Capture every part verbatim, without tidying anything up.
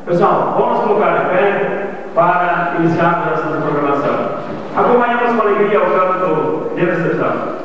Pessoal, vamos colocar de pé para iniciarmos essa programação. Acompanhamos com alegria o canto de recepção.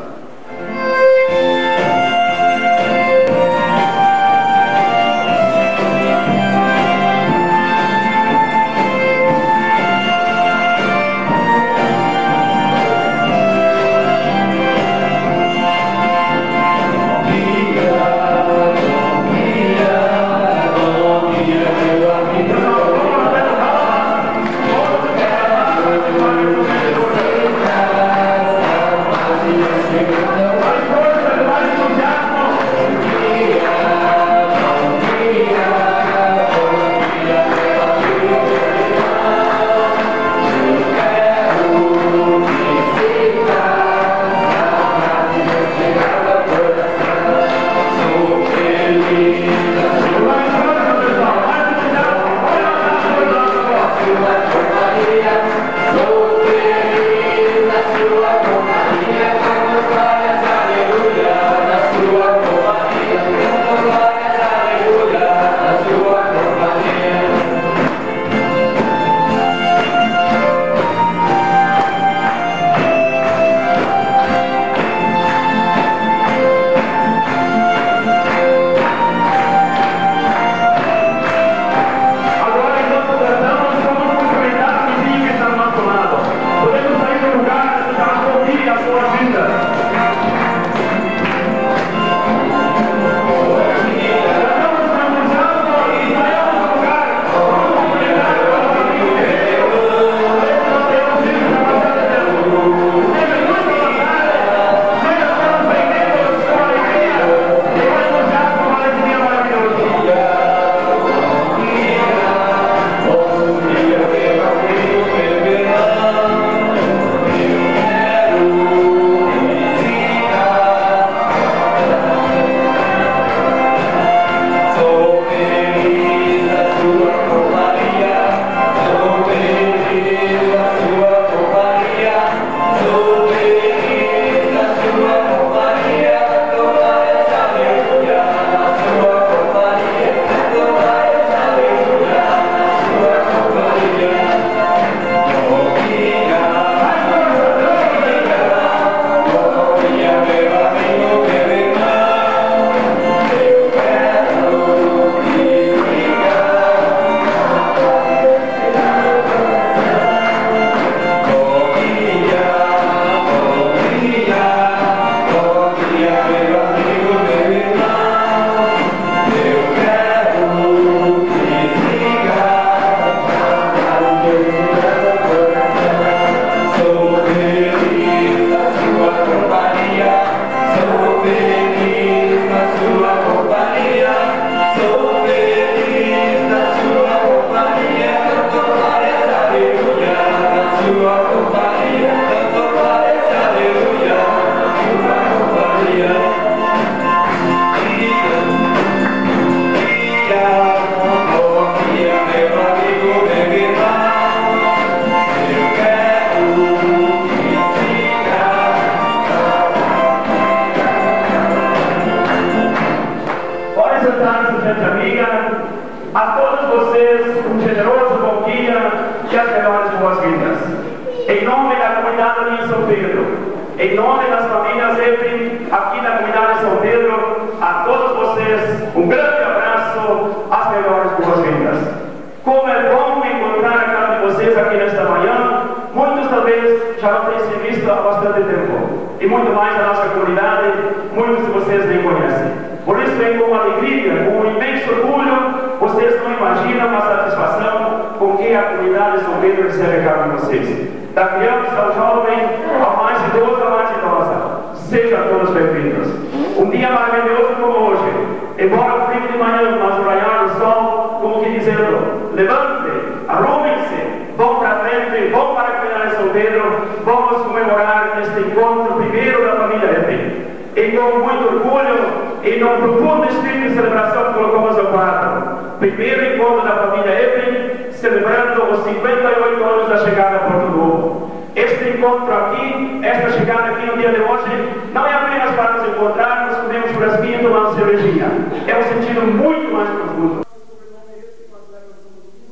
É um sentido muito mais profundo.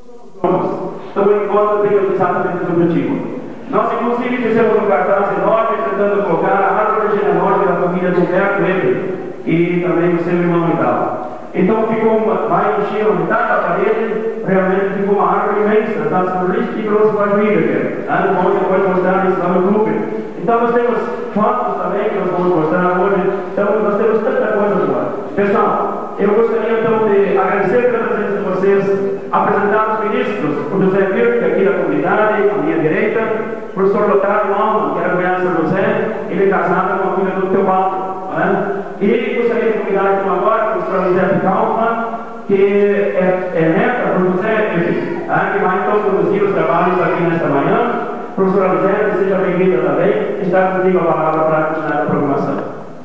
exatamente esse objetivo. Nós, inclusive, fizemos um cartaz enorme tentando colocar a árvore genealógica da família do Humberto Weber e também do seu irmão e tal. Então ficou uma, vai encher a metade da parede, realmente ficou uma árvore imensa, está sobre isso que grosso para a vida, né? Vamos depois mostrar isso lá no grupo. Então nós temos fotos também que nós vamos mostrar hoje, então nós temos tanta coisa boa. Pessoal, eu gostaria então de agradecer pela presença de vocês, apresentar os ministros, o José Virque, aqui da comunidade, à minha direita, o professor Lotário Alma, que era cunhado de São José, ele é casado com a filha do Teobaldo. Né? E gostaria de convidar então agora o professor José Calma, que é, é neta do José, né? Que vai então conduzir os trabalhos aqui nesta manhã. Professora José, seja bem-vinda também, está contigo a palavra para continuar a programação.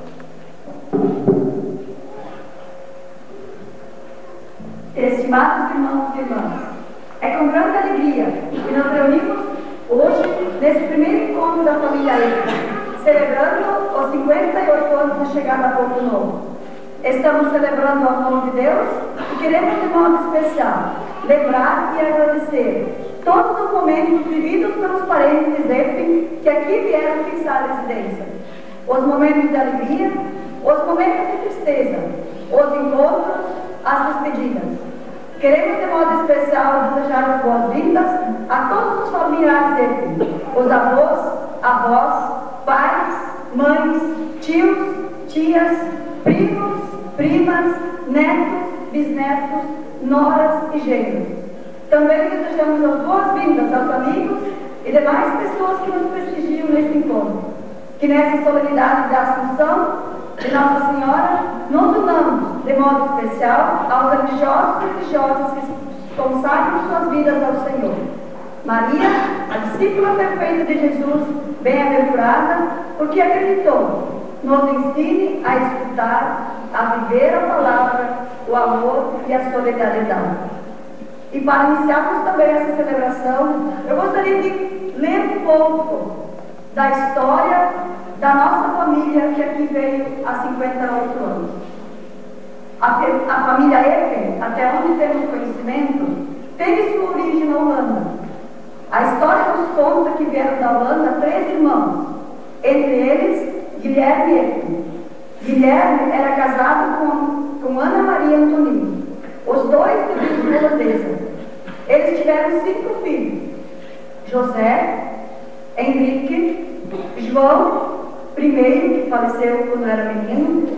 Estimados irmãos e irmãs, é com grande alegria que nos reunimos hoje nesse primeiro encontro da família Eca, celebrando os cinquenta e oito anos de chegada a Porto Novo. Estamos celebrando o amor de Deus e queremos, de modo especial, lembrar e agradecer todos os momentos vividos pelos parentes Epe que aqui vieram fixar a residência. Os momentos de alegria, os momentos de tristeza, os encontros, as despedidas. Queremos, de modo especial, desejar as boas-vindas a todos os familiares Epe, os avós, avós, pais, mães, tios, tias, primos, primas, netos, bisnetos, noras e genros. Também desejamos as boas-vindas aos amigos e demais pessoas que nos prestigiam neste encontro. Que nessa solenidade da Assunção de Nossa Senhora nos unamos de modo especial aos religiosos e religiosas que consagram suas vidas ao Senhor. Maria, a discípula perfeita de Jesus, bem-aventurada, porque acreditou, nos ensine a escutar, a viver a palavra, o amor e a solidariedade. E para iniciarmos também essa celebração, eu gostaria de ler um pouco da história da nossa família que aqui veio há cinquenta e oito anos. A, a família Epe, até onde temos conhecimento, teve sua origem na Holanda. A história nos conta que vieram da Holanda três irmãos, entre eles Guilherme Epe. Guilherme era casado com, com Ana Maria Antonini, os dois de origem holandesa. Eles tiveram cinco filhos: José, Henrique, João, primeiro, que faleceu quando era menino,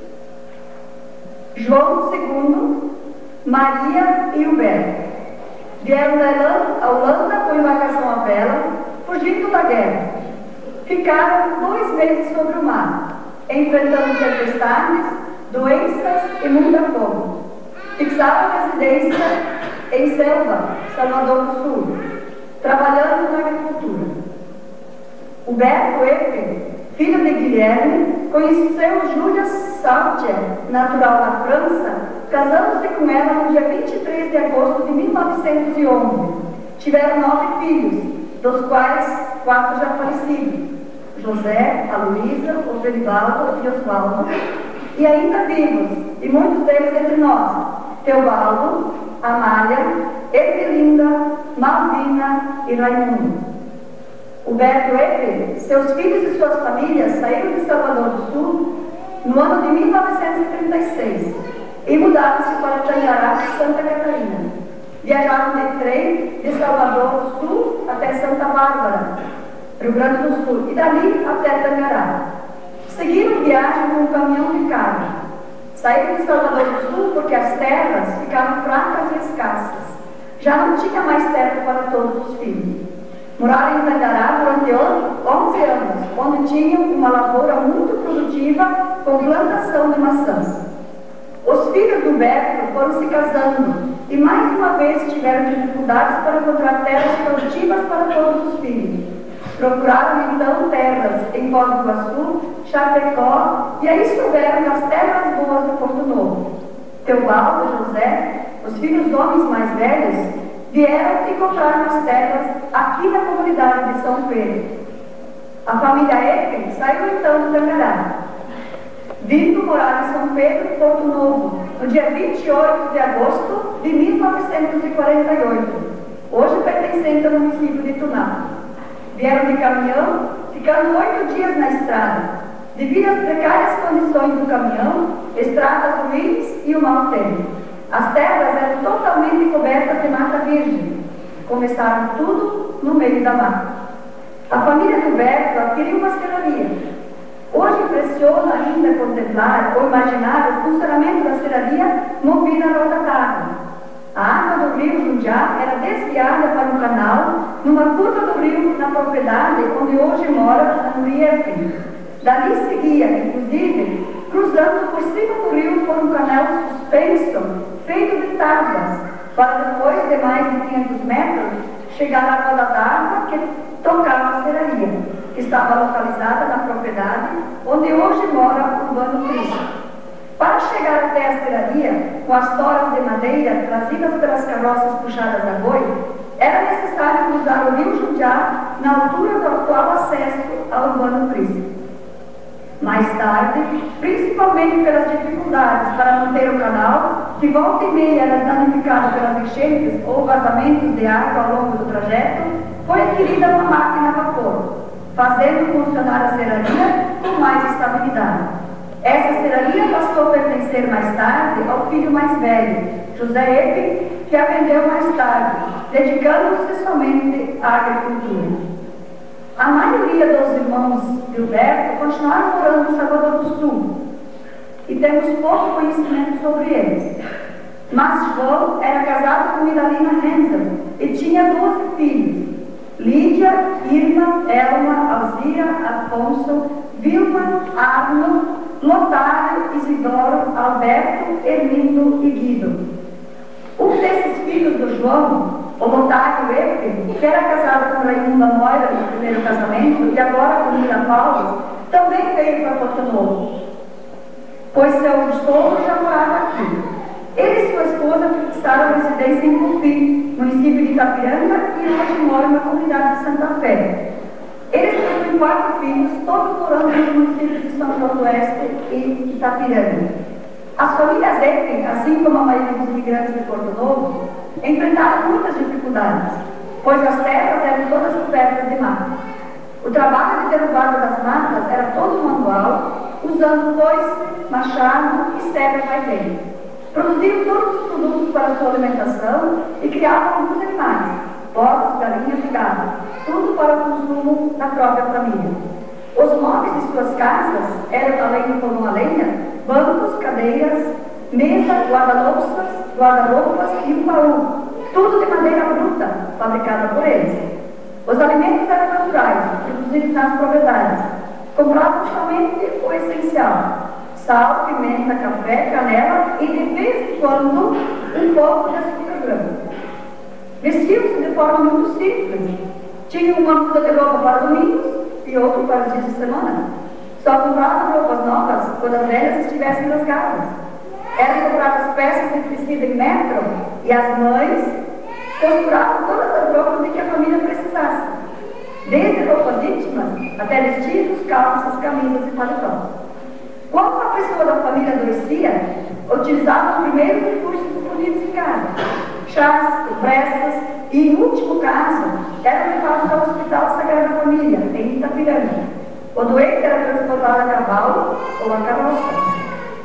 João segundo, Maria e Humberto. Vieram da Holanda com embarcação à vela, fugindo da guerra. Ficaram dois meses sobre o mar, enfrentando tempestades, doenças e muita fome. Fixaram residência em Selva, Salvador do Sul, trabalhando na agricultura. Humberto Epe, filho de Guilherme, conheceu Júlia Saltier, natural da França, casando-se com ela no dia vinte e três de agosto de mil novecentos e onze. Tiveram nove filhos, dos quais quatro já falecidos: José, a Luísa, o Ferivaldo e Osvaldo, e ainda vivos, e muitos deles entre nós: Teobaldo, Amália, Evelinda, Malvina e Raimundo. Humberto Epe, seus filhos e suas famílias saíram de Salvador do Sul no ano de mil novecentos e trinta e seis e mudaram-se para Tangará, Santa Catarina. Viajaram de trem de Salvador do Sul até Santa Bárbara, Rio Grande do Sul, e dali até Tangará. Seguiram viagem com um caminhão de carga. Saíram de Salvador do Sul porque as terras ficaram fracas e escassas. Já não tinha mais terra para todos os filhos. Moraram em Tangará durante onze anos, onde tinham uma lavoura muito produtiva com plantação de maçãs. Os filhos do Humberto foram se casando e mais uma vez tiveram dificuldades para encontrar terras produtivas para todos os filhos. Procuraram então terras em Foz do Iguaçu, Chapecó, e aí souberam das terras boas do Porto Novo. Teobaldo e José, os filhos homens mais velhos, vieram e compraram as terras aqui na comunidade de São Pedro. A família Epe saiu então de Tangará, vindo morar em São Pedro, Porto Novo, no dia vinte e oito de agosto de mil novecentos e quarenta e oito. hoje pertencente ao município de Tuná. Vieram de caminhão, ficando oito dias na estrada, devido às precárias condições do caminhão, estradas ruins e o mau tempo. As terras eram totalmente cobertas de mata virgem. Começaram tudo no meio da mata. A família do Berto adquiriu uma serraria. Hoje impressiona ainda contemplar ou imaginar o funcionamento da serraria movida à roda d'água. A água do rio Jundiá era desviada para um canal numa curva do rio na propriedade onde hoje mora a Nuriette. Dali seguia, inclusive, cruzando por cima do rio por um canal suspenso, feito de tábuas, para depois de mais de quinhentos metros chegar à roda d'água que tocava a serraria, que estava localizada na propriedade onde hoje mora o Urbano Cristo. Para chegar até a serraria, com as toras de madeira trazidas pelas carroças puxadas a boi, era necessário cruzar o rio Jundiá na altura do atual acesso ao Urbano Cristo. Mais tarde, principalmente pelas dificuldades para manter o canal, que volta e meia era danificado pelas enchentes ou vazamentos de água ao longo do trajeto, foi adquirida uma máquina a vapor, fazendo funcionar a serraria com mais estabilidade. Essa serraria passou a pertencer mais tarde ao filho mais velho, José Epe, que a vendeu mais tarde, dedicando-se somente à agricultura. A maioria dos irmãos de Gilberto continuaram morando no Salvador do Sul e temos pouco conhecimento sobre eles. Mas João era casado com Idalina Hensel e tinha doze filhos: Lídia, Irma, Elma, Alzira, Afonso, Vilma, Arno, Lotário, Isidoro, Alberto, Hermindo e Guido. Um desses filhos do João, o Lotário Epe, que era casado com Raimunda Moira no primeiro casamento e agora com Mira Paulo, também veio para Porto Novo, pois seu sogro já morava aqui. Ele e sua esposa fixaram residência em Cupi, município de Itapiranga, e hoje moram na comunidade de Santa Fé. Eles possuem quatro filhos, todos morando nos municípios de São João do Oeste e Itapiranga. As famílias Epe, assim como a maioria dos imigrantes de Porto Novo, enfrentaram muitas dificuldades, pois as terras eram todas cobertas de mata. O trabalho de derrubada das matas era todo manual, usando foice, machado e serra vai bem. Produziam todos os produtos para sua alimentação e criavam muitos animais, porcos, galinhas e gado, tudo para o consumo da própria família. Os móveis de suas casas eram, além do fogão a lenha, bancos, cadeiras, mesa, guarda-louças, guarda-roupas e um baú, tudo de madeira bruta, fabricada por eles. Os alimentos eram naturais, produzidos nas propriedades. Compravam somente o essencial: sal, pimenta, café, canela e, de vez em quando, um pouco de açúcar branco. Vestiam-se de forma muito simples. Tinham uma muda de roupa para domingos e outro para os dias de semana. Só compravam roupas novas quando as velhas estivessem rasgadas. Eram compradas peças de tecido em metro e as mães costuravam todas as roupas de que a família precisasse, desde roupas íntimas até vestidos, calças, camisas e paletós. Quando uma pessoa da família adoecia, utilizava os primeiros recursos disponíveis em casa: chás, compressas e, em último caso, eram levados ao Hospital Sagrada Família, em Itapiranga. O doente era transportado a cavalo ou a carroça.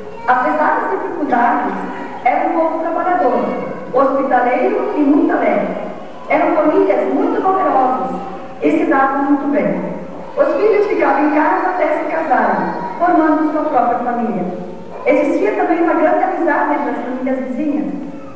Apesar das dificuldades, era um povo trabalhador, hospitaleiro e muito alegre. Eram famílias muito numerosas e se davam muito bem. Os filhos ficavam em casa até se casarem, formando sua própria família. Existia também uma grande amizade entre as famílias vizinhas.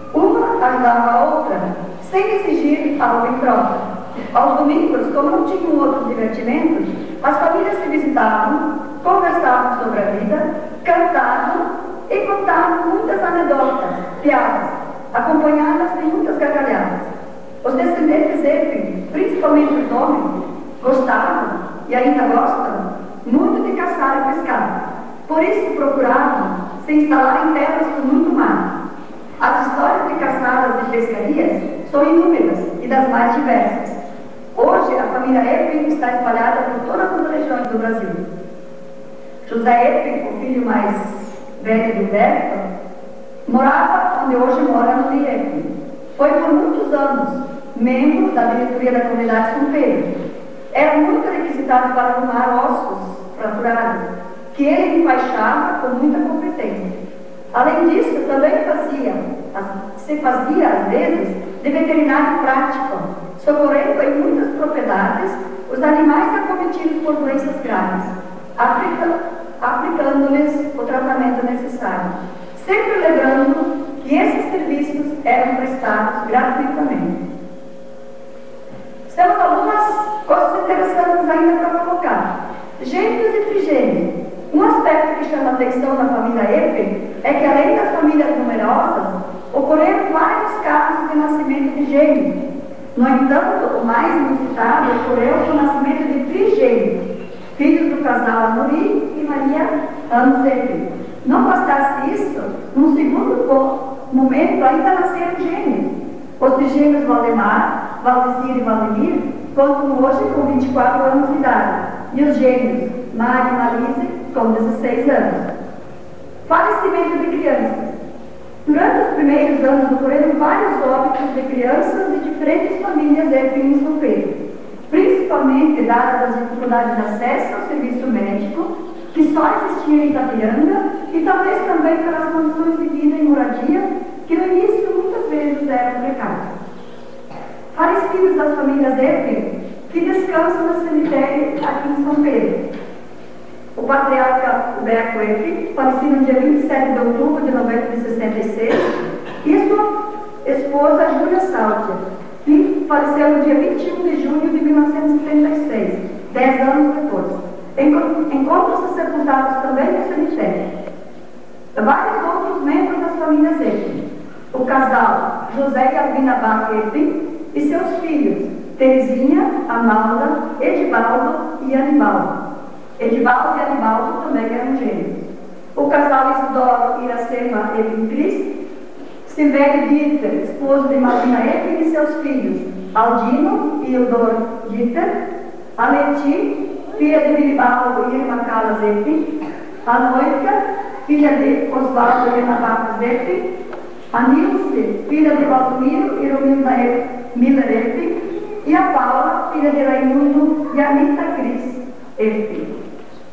Uma ajudava a outra, sem exigir algo em troca. Aos domingos, como não tinham outros divertimentos, as famílias se visitavam, conversavam sobre a vida, cantavam e contavam muitas anedotas, piadas, acompanhadas de muitas gargalhadas. Os descendentes Epe, principalmente os homens, gostavam, e ainda gostam, muito de caçar e pescar. Por isso procuravam se instalar em terras com muito mar. As histórias de caçadas e pescarias são inúmeras e das mais diversas. Hoje, a família Epe está espalhada por todas as regiões do Brasil. José Epe, o filho mais velho do Berto, morava onde hoje mora no Epe. Foi por muitos anos membro da diretoria da comunidade São Pedro. Era muito requisitado para arrumar ossos fraturados, que ele enfaixava com muita competência. Além disso, também fazia, se fazia às vezes, de veterinário prático, socorrendo em muitas propriedades os animais acometidos por doenças graves, aplicando-lhes o tratamento necessário, sempre lembrando que esses serviços eram prestados gratuitamente. Temos algumas coisas interessantes ainda para colocar. Gêmeos e trigêmeos. Um aspecto que chama a atenção na família Epe é que, além das famílias numerosas, ocorreram vários casos de nascimento de gêmeos. No entanto, o mais inusitado ocorreu com o nascimento de trigêmeos, filhos do casal Anuri e Maria Anos Epe. Não bastasse isso, num segundo momento ainda nasceram gêmeos. Os trigêmeos Valdemar, Valdecir e Valdemir contam hoje com vinte e quatro anos de idade, e os gêmeos Mari e Marise com dezesseis anos. Falecimento de crianças. Durante os primeiros anos ocorreram vários óbitos de crianças de diferentes famílias em São Pedro, principalmente dadas as dificuldades de acesso ao serviço médico, que só existia em Itapiranga, e talvez também pelas condições de vida e moradia, que no início muitas vezes eram precárias. Falecidos das famílias Epe, que descansam no cemitério aqui em São Pedro. O patriarca Humberto Epe, falecido no dia vinte e sete de outubro de sessenta e seis, e sua esposa Júlia Sálvia, que faleceu no dia vinte e um de junho de mil novecentos e setenta e seis, dez anos depois. Encontram-se sepultados também no cemitério vários outros membros das famílias Epe. O casal José e Albina Bach Epe e seus filhos Terezinha, Amalda, Edivaldo e Anibaldo. Edivaldo e Anibaldo também eram gêmeos. O casal Isidoro e Iracema Epe Cris, Silvério Dieter, esposo de Marina Epe e seus filhos Aldino e Eudor Dieter, Aleti, filha de Bilibaldo e Irma Calas Epe, a Noica, filha de Osvaldo e Irma Barros Epe, a Nilce, filha de Valdomiro e Romilda Miller Epe, e a Paula, filha de Raimundo e Anita Cris Epe.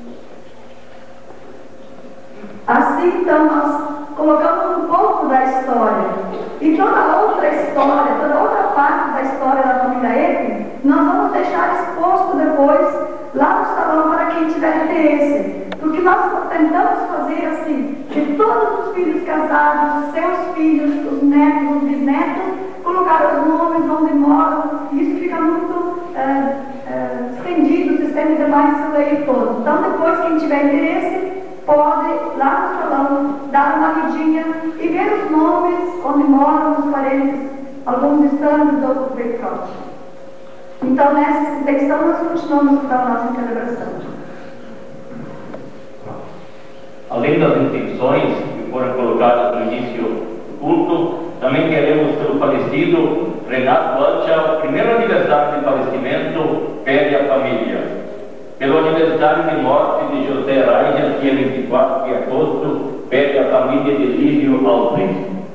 Assim, então, nós colocamos um pouco da história. E toda outra história, toda outra parte da história da família Epe, nós vamos deixar exposto depois lá no salão para quem tiver interesse. Porque nós tentamos fazer assim, de todos os filhos casados, seus filhos, os netos, os bisnetos, colocar os nomes onde moram. Isso fica muito é, é, estendido, se estende demais isso daí todo. Então, depois, quem tiver interesse, pode, lá no salão, dar uma lidinha e ver os nomes, onde moram os parentes, alguns distantes, outros bem próximos. Então, nessa intenção, nós continuamos com a nossa celebração. Além das intenções que foram colocadas no início do culto, também queremos, pelo falecido Renato Ancha, o primeiro aniversário de falecimento, pede à família. Pelo aniversário de morte de José Raija, dia vinte e quatro de agosto, pede à família de Lívio Alves.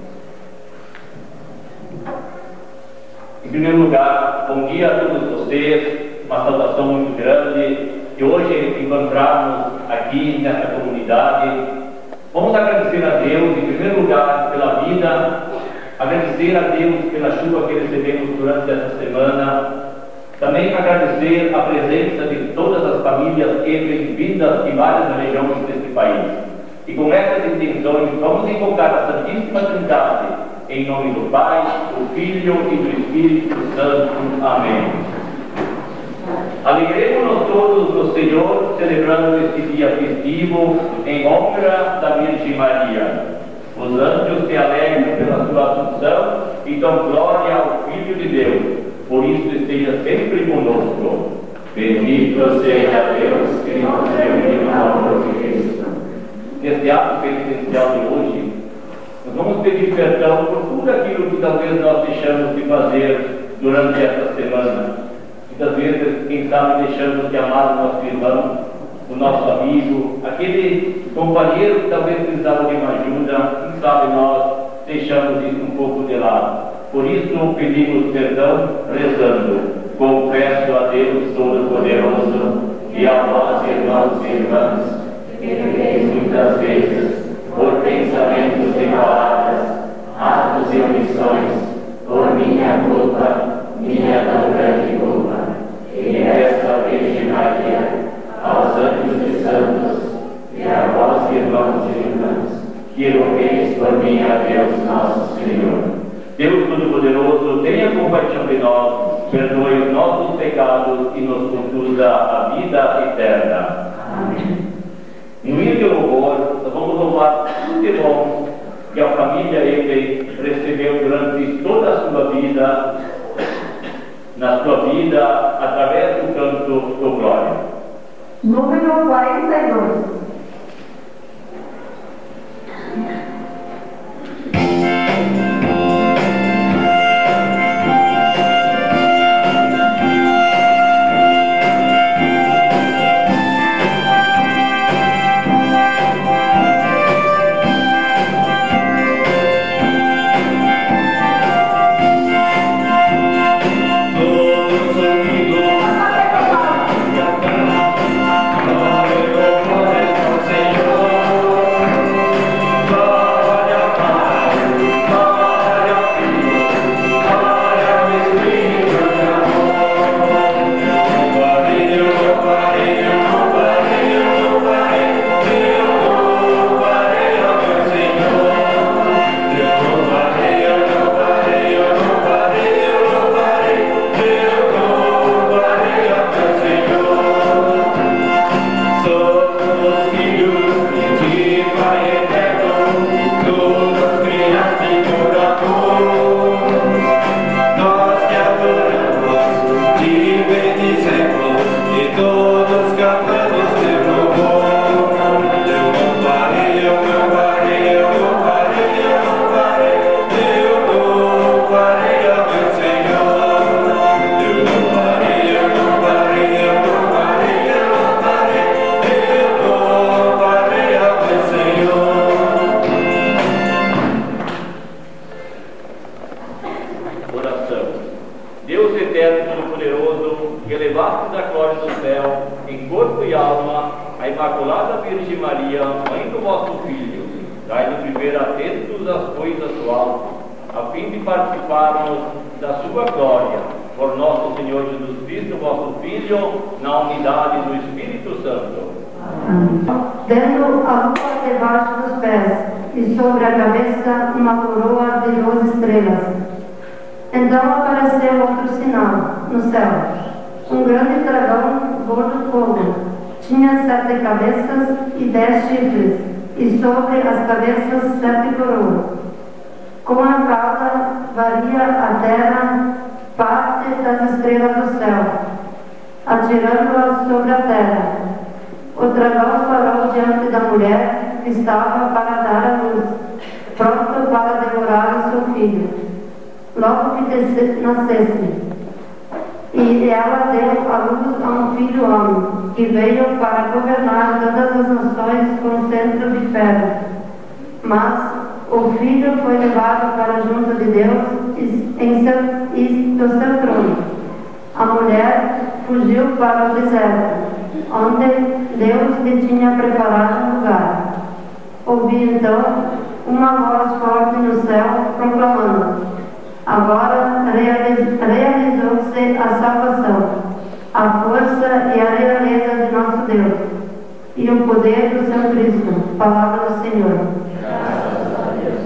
Em primeiro lugar, bom dia a todos vocês, uma saudação muito grande, que hoje encontramos aqui nessa comunidade. Vamos agradecer a Deus, em primeiro lugar, pela vida, agradecer a Deus pela chuva que recebemos durante essa semana, também agradecer a presença de todas as famílias vindas de várias regiões deste país. E com essas intenções, vamos invocar a Santíssima Trindade, em nome do Pai, do Filho e do Espírito Santo. Amém. Alegremos-nos todos no Senhor, celebrando este dia festivo em honra da Virgem Maria. Os anjos se alegram pela sua assunção e dão glória ao Filho de Deus. Por isso esteja sempre conosco. Bendito seja Deus que nos reuniu na obra de Cristo. Neste ato penitencial de hoje, nós vamos pedir perdão por tudo aquilo que talvez nós deixamos de fazer durante esta semana. Muitas vezes, quem sabe, deixamos de amar o nosso irmão, o nosso amigo, aquele companheiro que talvez precisava de uma ajuda. Quem sabe nós deixamos isso um pouco de lado. Por isso pedimos perdão, rezando. Confesso a Deus Todo-Poderoso e a vós, irmãos e irmãs, que pequei muitas vezes, por pensamentos e palavras, atos e omissões, por minha culpa, minha tão grande culpa, e peço à Virgem Maria, aos anjos e santos, e a vós, irmãos e irmãs, que rogueis por mim a Deus nosso Senhor. Deus Todo-Poderoso, tenha compaixão de nós, perdoe os nossos pecados e nos conduza à vida eterna. Amém. No hino de louvor, nós vamos louvar tudo de bom que a família Epe recebeu durante toda a sua vida, na sua vida, através do canto do Glória. Número quarenta e dois. Dando a lua debaixo dos pés e sobre a cabeça uma coroa de doze estrelas. Então apareceu outro sinal no céu. Um grande dragão cor de fogo. Tinha sete cabeças e dez chifres, e sobre as cabeças sete coroas. Com a cauda varia a terra parte das estrelas do céu, atirando-as sobre a terra. O dragão parou diante da mulher que estava para dar a luz, pronto para devorar o seu filho, logo que nascesse. E ela deu a luz a um filho homem, que veio para governar todas as nações com centro de ferro. Mas o filho foi levado para junto de Deus em seu, e do seu trono. A mulher fugiu para o deserto, onde Deus lhe tinha preparado um lugar. Ouvi então uma voz forte no céu proclamando: agora realizou-se a salvação, a força e a realeza de nosso Deus, e o poder do seu Cristo. Palavra do Senhor. Graças a Deus.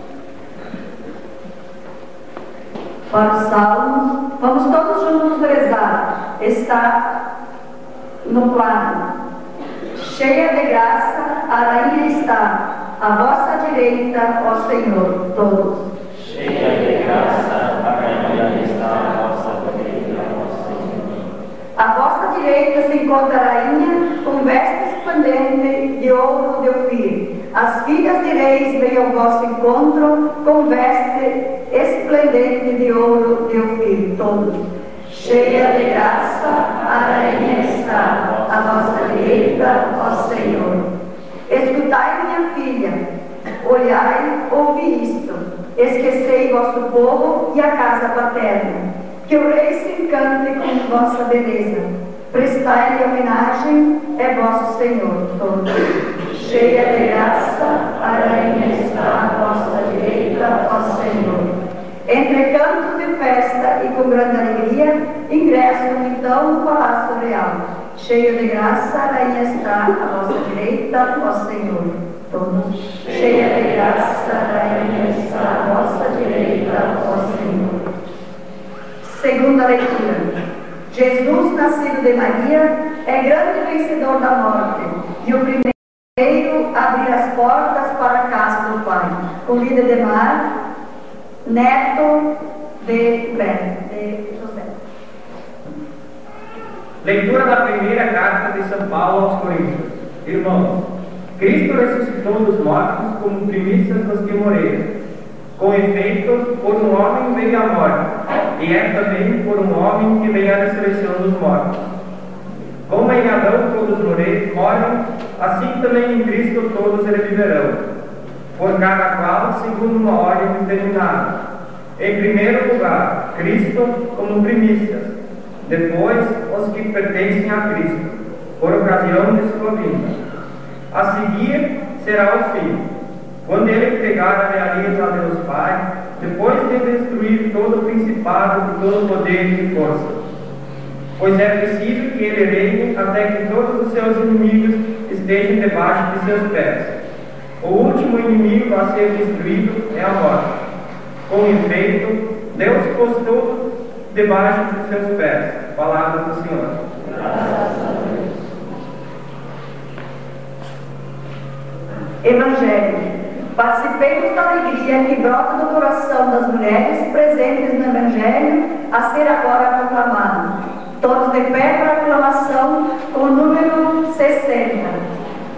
Para os salmos, vamos todos juntos rezar. Está no plano. Cheia de graça, a rainha está, à vossa direita, ó Senhor, todos. Cheia de graça, a rainha está à vossa direita, ó Senhor. À vossa direita se encontra a rainha, com veste esplendente de ouro de Ofir. As filhas de reis vêm ao vosso encontro, com veste esplendente de ouro de Ofir, todos. Cheia de graça, a rainha está, à vossa direita, ó Senhor. Escutai, minha filha, olhai, ouvi isto. Esquecei vosso povo e a casa paterna, que o rei se encante com vossa beleza. Prestai-lhe homenagem, é vosso Senhor todo. Cheia de graça, a rainha está à vossa direita, ó Senhor. Entre cantos de festa e com grande alegria, ingressam então no palácio real. Cheia de graça, a rainha está à vossa direita, ó Senhor. Todos. Cheia de graça, a rainha está à vossa direita, ó Senhor. Segunda leitura. Jesus, nascido de Maria, é grande vencedor da morte e o primeiro a abrir as portas para a casa do Pai. Com líder de Mar, neto de Ben, de José. Leitura da primeira carta de São Paulo aos Coríntios. Irmãos, Cristo ressuscitou dos mortos como primícias dos que morreram. Com efeito, por um homem veio a morte, e é também por um homem que veio a ressurreição dos mortos. Como em Adão todos morrem, assim também em Cristo todos reviverão, por cada qual segundo uma ordem determinada. Em primeiro lugar, Cristo como primícias, depois os que pertencem a Cristo, por ocasião de sua vinda. A seguir será o Filho, quando ele pegar a realeza a Deus Pai, depois de destruir todo o principado, todo o poder e força. Pois é preciso que ele reine até que todos os seus inimigos estejam debaixo de seus pés. O último inimigo a ser destruído é a morte. Com efeito, Deus pôs tudo debaixo de seus pés. Palavra do Senhor. Graças a Deus. Evangelho. Participemos da alegria que brota do coração das mulheres presentes no Evangelho a ser agora proclamado. Todos de pé para a aclamação com o número sessenta.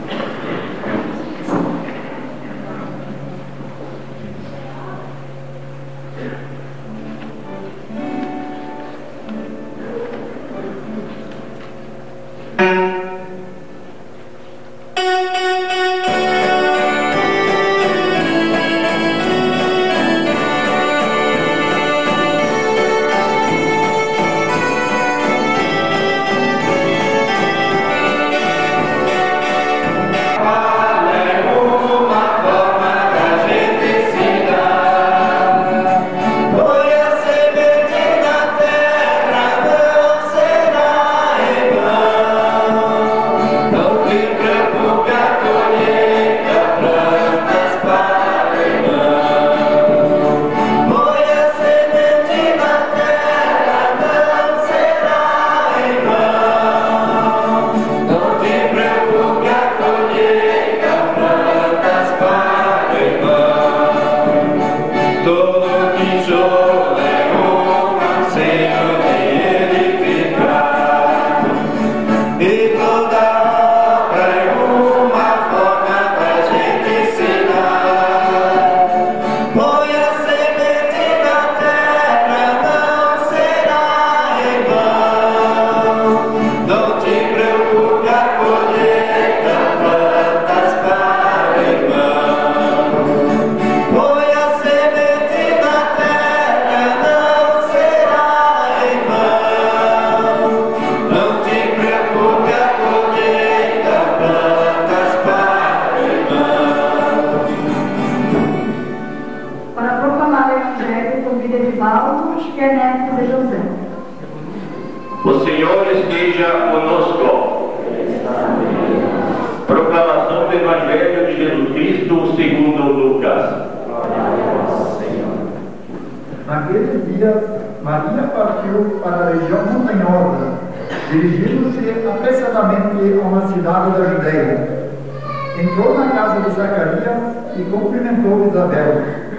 Dirigindo-se apressadamente a uma cidade da Judéia, entrou na casa de Zacarias e cumprimentou Isabel.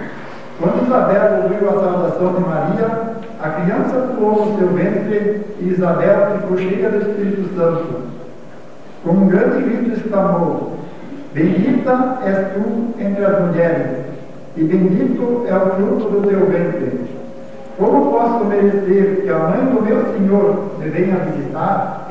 Quando Isabel ouviu a saudação de Maria, a criança pulou no seu ventre e Isabel ficou cheia do Espírito Santo. Com um grande grito exclamou: Bendita és tu entre as mulheres, e bendito é o fruto do teu ventre. Como posso merecer que a mãe do meu Senhor me venha visitar?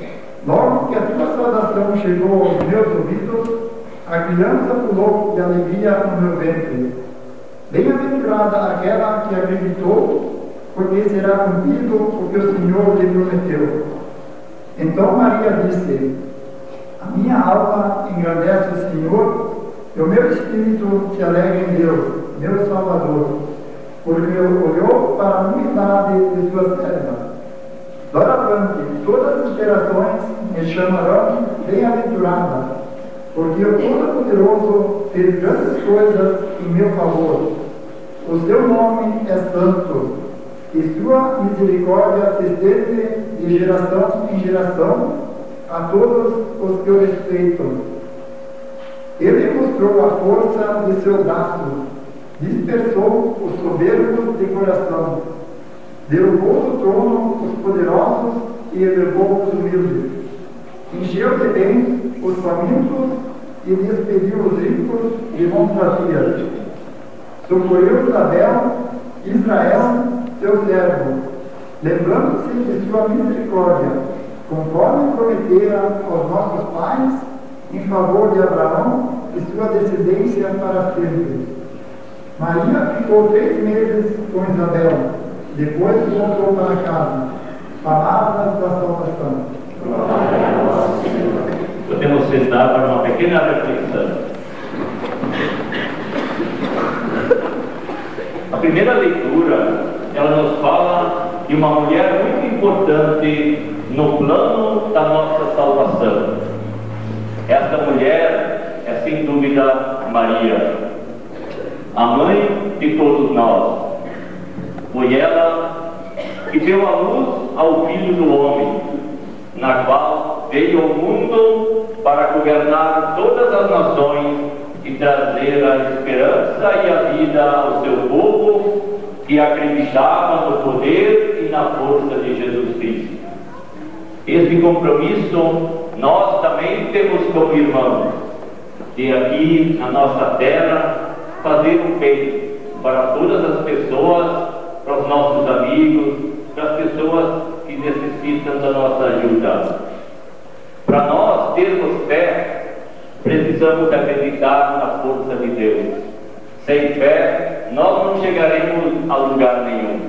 Logo que a tua saudação chegou aos meus ouvidos, a criança pulou de alegria no meu ventre. Bem-aventurada aquela que acreditou, porque será cumprido o que o Senhor lhe prometeu. Então Maria disse: a minha alma engrandece o Senhor, e o meu espírito se alegra em Deus, meu Salvador, porque olhou para a humildade de sua serva. Doravante, todas as gerações me chamarão bem-aventurada, porque o Todo-Poderoso fez grandes coisas em meu favor. O seu nome é santo, e sua misericórdia se estende de geração em geração a todos os que o respeitam. Ele mostrou a força de seu braço, dispersou os soberbos de coração, derrubou do trono os poderosos e elevou os humildes. Encheu de bem os famintos e despediu os ricos de mãos vazias. Socorreu Isabel, Israel, seu servo, lembrando-se de sua misericórdia, conforme prometera aos nossos pais, em favor de Abraão e sua descendência para sempre. Maria ficou três meses com Isabel, depois voltou para casa. Palavras da salvação. Glória a vós, Senhor. Podemos sentar para uma pequena reflexão. A primeira leitura, ela nos fala de uma mulher muito importante no plano da nossa salvação. Esta mulher é sem dúvida Maria, a mãe de todos nós. Foi ela que deu a luz ao Filho do Homem, na qual veio ao mundo para governar todas as nações e trazer a esperança e a vida ao seu povo que acreditava no poder e na força de Jesus Cristo. Este compromisso nós também temos como irmãos, de aqui na nossa terra fazer o bem para todas as pessoas, para os nossos amigos, para as pessoas que necessitam da nossa ajuda. Para nós termos fé, precisamos acreditar na força de Deus. Sem fé, nós não chegaremos a lugar nenhum.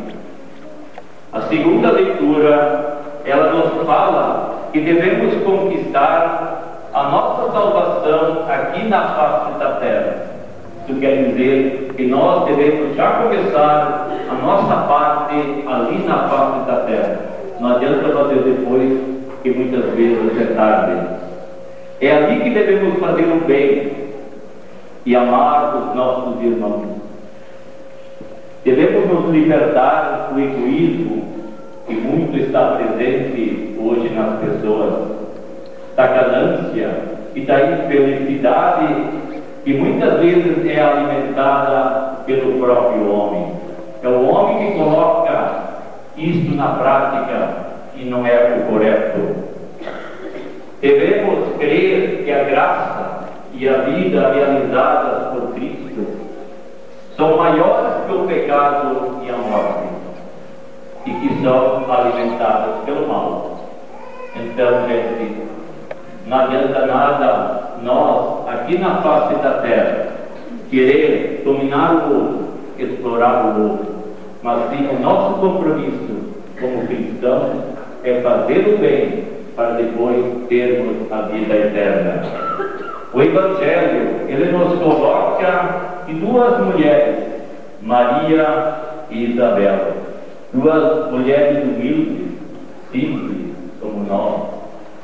A segunda leitura, ela nos fala que devemos conquistar a nossa salvação aqui na face da terra. Isso quer dizer que nós devemos já começar a nossa parte ali na face da terra. Não adianta fazer depois, que muitas vezes é tarde. É ali que devemos fazer o bem e amar os nossos irmãos. Devemos nos libertar do egoísmo que muito está presente hoje nas pessoas, da ganância e da infelicidade que muitas vezes é alimentada pelo próprio homem. É o homem que coloca isto na prática e não é o correto. Devemos crer que a graça e a vida realizadas por Cristo são maiores que o pecado e a morte, e que são alimentadas pelo mal. Então, gente, não adianta nada nós, aqui na face da terra, querer dominar o outro, explorar o outro, mas sim o nosso compromisso como cristãos é fazer o bem para depois termos a vida eterna. O Evangelho, ele nos coloca em duas mulheres, Maria e Isabel, duas mulheres humildes, simples como nós.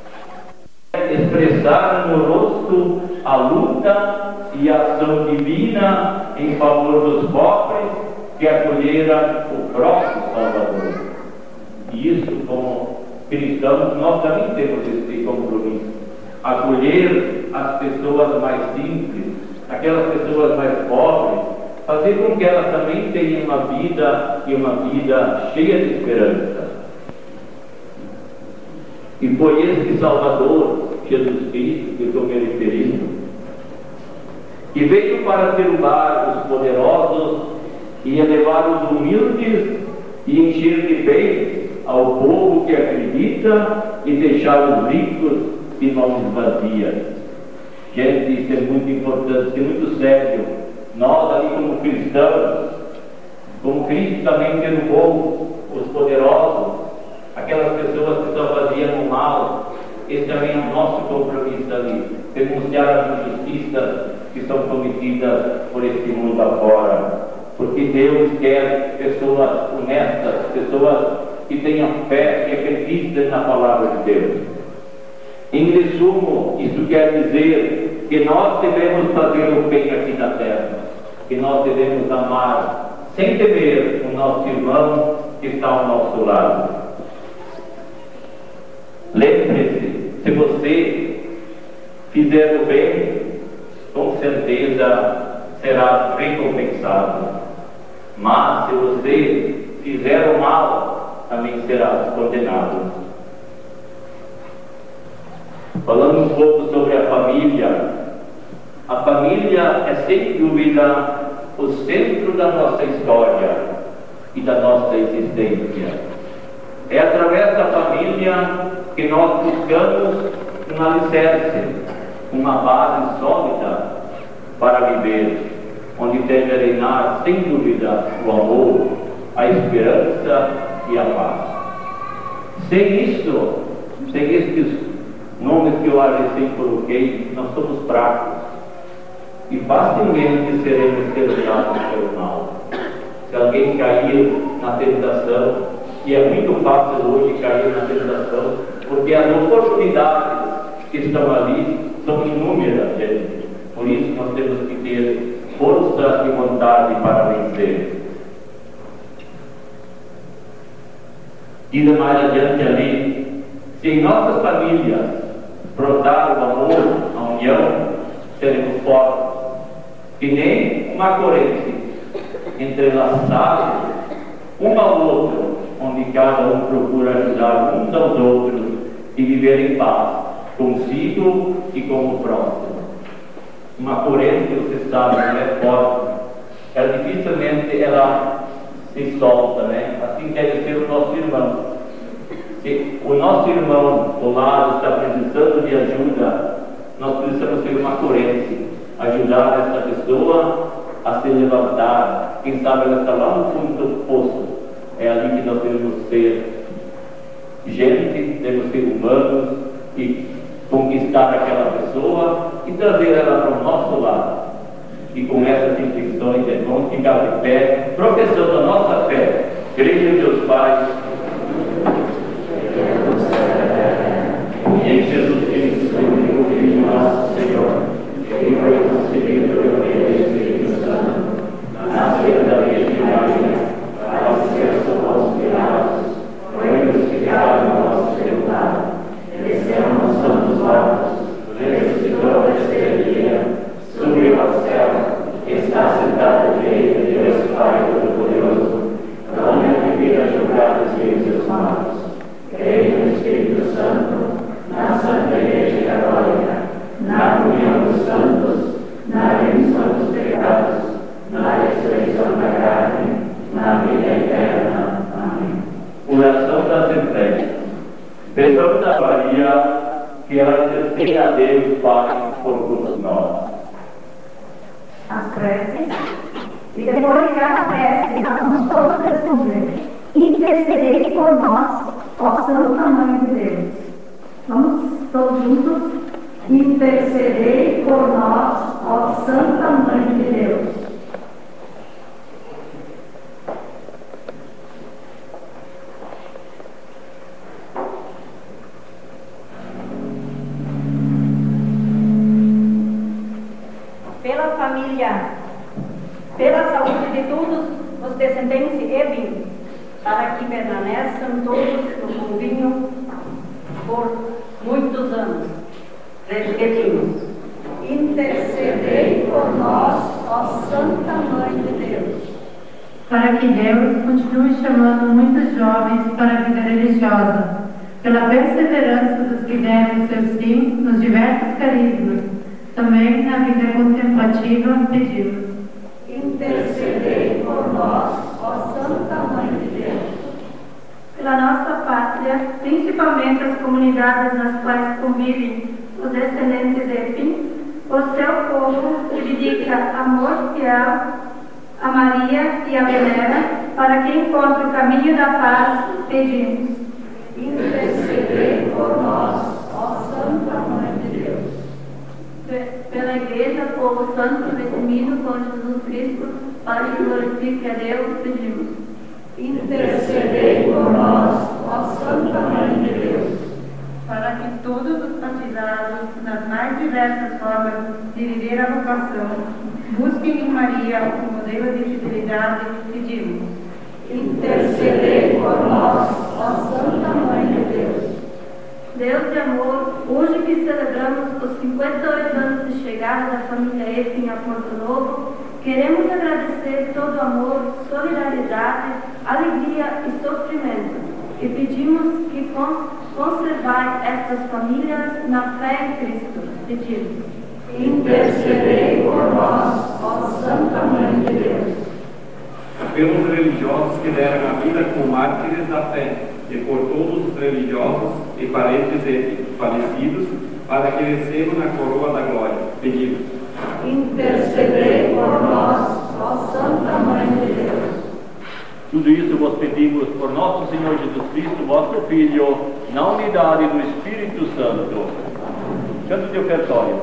Expressaram no rosto a luta e a ação divina em favor dos pobres que acolheram o próprio Salvador. E isso, como cristãos, nós também temos esse compromisso. Acolher as pessoas mais simples, aquelas pessoas mais pobres, fazer com que elas também tenham uma vida e uma vida cheia de esperança. E foi este Salvador, Jesus Cristo, que estou me referindo, que veio para derrubar os poderosos e elevar os humildes e encher de bem ao povo que acredita e deixar os ricos de mãos vazias. Gente, isso é muito importante, é muito sério. Nós ali como cristãos, como Cristo também derrubou os poderosos, aquelas pessoas que só faziam mal, esse também é o nosso compromisso ali, denunciar as injustiças que são cometidas por esse mundo afora, porque Deus quer pessoas honestas, pessoas que tenham fé, que acreditem na palavra de Deus. Em resumo, isso quer dizer que nós devemos fazer o bem aqui na terra, que nós devemos amar sem temer o nosso irmão que está ao nosso lado. Lembre-se, se você fizer o bem, com certeza será recompensado. Mas se você fizer o mal, também será condenado. Falando um pouco sobre a família, a família é sem dúvida o centro da nossa história e da nossa existência. É através da família que nós buscamos um alicerce, uma base sólida para viver, onde deve reinar, sem dúvida, o amor, a esperança e a paz. Sem isso, sem estes nomes que eu recém coloquei, nós somos fracos e facilmente seremos tentados pelo mal. Se alguém cair na tentação, e é muito fácil hoje cair na tentação, porque as oportunidades que estão ali são inúmeras, gente. Por isso nós temos que ter força e vontade para vencer. Indo mais adiante ali, se em nossas famílias brotar o amor, a união, seremos fortes, que nem uma corrente entrelaçada, um ao outro, onde cada um procura ajudar uns aos outros e viver em paz, consigo e com o próximo. Uma corrente, você sabe, ela é forte, ela dificilmente ela se solta, né? Assim deve ser o nosso irmão. Se o nosso irmão do lado está precisando de ajuda, nós precisamos ser uma corrente, ajudar essa pessoa a se levantar. Quem sabe ela está lá no fundo do poço. É ali que nós devemos ser gente, devemos ser humanos e conquistar aquela pessoa e trazer ela para o nosso lado. E com essas intenções, vamos ficar de pé, professando a nossa fé. Creio em Deus Pai, e em Jesus Cristo, o Filho nosso Senhor, que foi concebido pelo Espírito Santo, nasceu da Virgem Maria, padeceu sob os Pilatos, foi crucificado no nosso pecado, desceu ao mundo dos mortos, ressuscitou ao terceiro dia, subiu ao céu, está sentado à direita de Deus Pai Todo-Poderoso, onde há de vir a julgar os vivos e os mortos. Creio no Espírito Santo, na Santa Igreja Católica, na comunhão dos santos, na remissão dos pecados, na ressurreição da carne, na vida eterna. Amém. Oração das entregas. Peçamos a Maria que ela interceda a Deus Pai por todos nós. As preces, e depois que a prece, vamos todos responder. Intercedei por nós, ó Santa Mãe de Deus. Vamos todos juntos. Intercedei por nós, ó Santa Mãe de Deus. Pela família, pela saúde de todos os descendentes e vivos, para que permaneçam todos no convívio por muitos anos. Repetimos. Intercedei por nós, ó Santa Mãe de Deus. Para que Deus continue chamando muitos jovens para a vida religiosa, pela perseverança dos que deram seu sim nos diversos carismas, também na vida contemplativa pedimos. Intercedei por nós, ó Santa Mãe de Deus. Pela nossa pátria, principalmente as comunidades nas quais convivem os descendentes de Efim, o seu povo dedica amor fiel a Maria e a venera, para que encontre o caminho da paz, pedimos. Intercedei por nós, ó Santa Mãe de Deus. Pela Igreja, povo santo redimido com Jesus Cristo, para que glorifique a Deus, pedimos. Intercedei por nós, ó Santa Mãe de Deus. Para que todos os batizados, nas mais diversas formas de viver a vocação, busquem em Maria o modelo de fidelidade, pedimos. Intercedei por nós, ó Santa Mãe de Deus. Deus de amor, hoje que celebramos os cinquenta e oito anos de chegada da família Epping a Porto Novo, queremos agradecer todo o amor, solidariedade, alegria e sofrimento, e pedimos que conservai estas famílias na fé em Cristo. Pedimos. Intercedei por nós, ó Santa Mãe de Deus. Pelos religiosos que deram a vida como mártires da fé, e por todos os religiosos e parentes falecidos, para que recebam a coroa da glória. Pedimos. Intercedei por nós, ó Santa Mãe de Deus. Tudo isso vos pedimos por nosso Senhor Jesus Cristo, vosso Filho, na unidade do Espírito Santo. Canto de ofertório.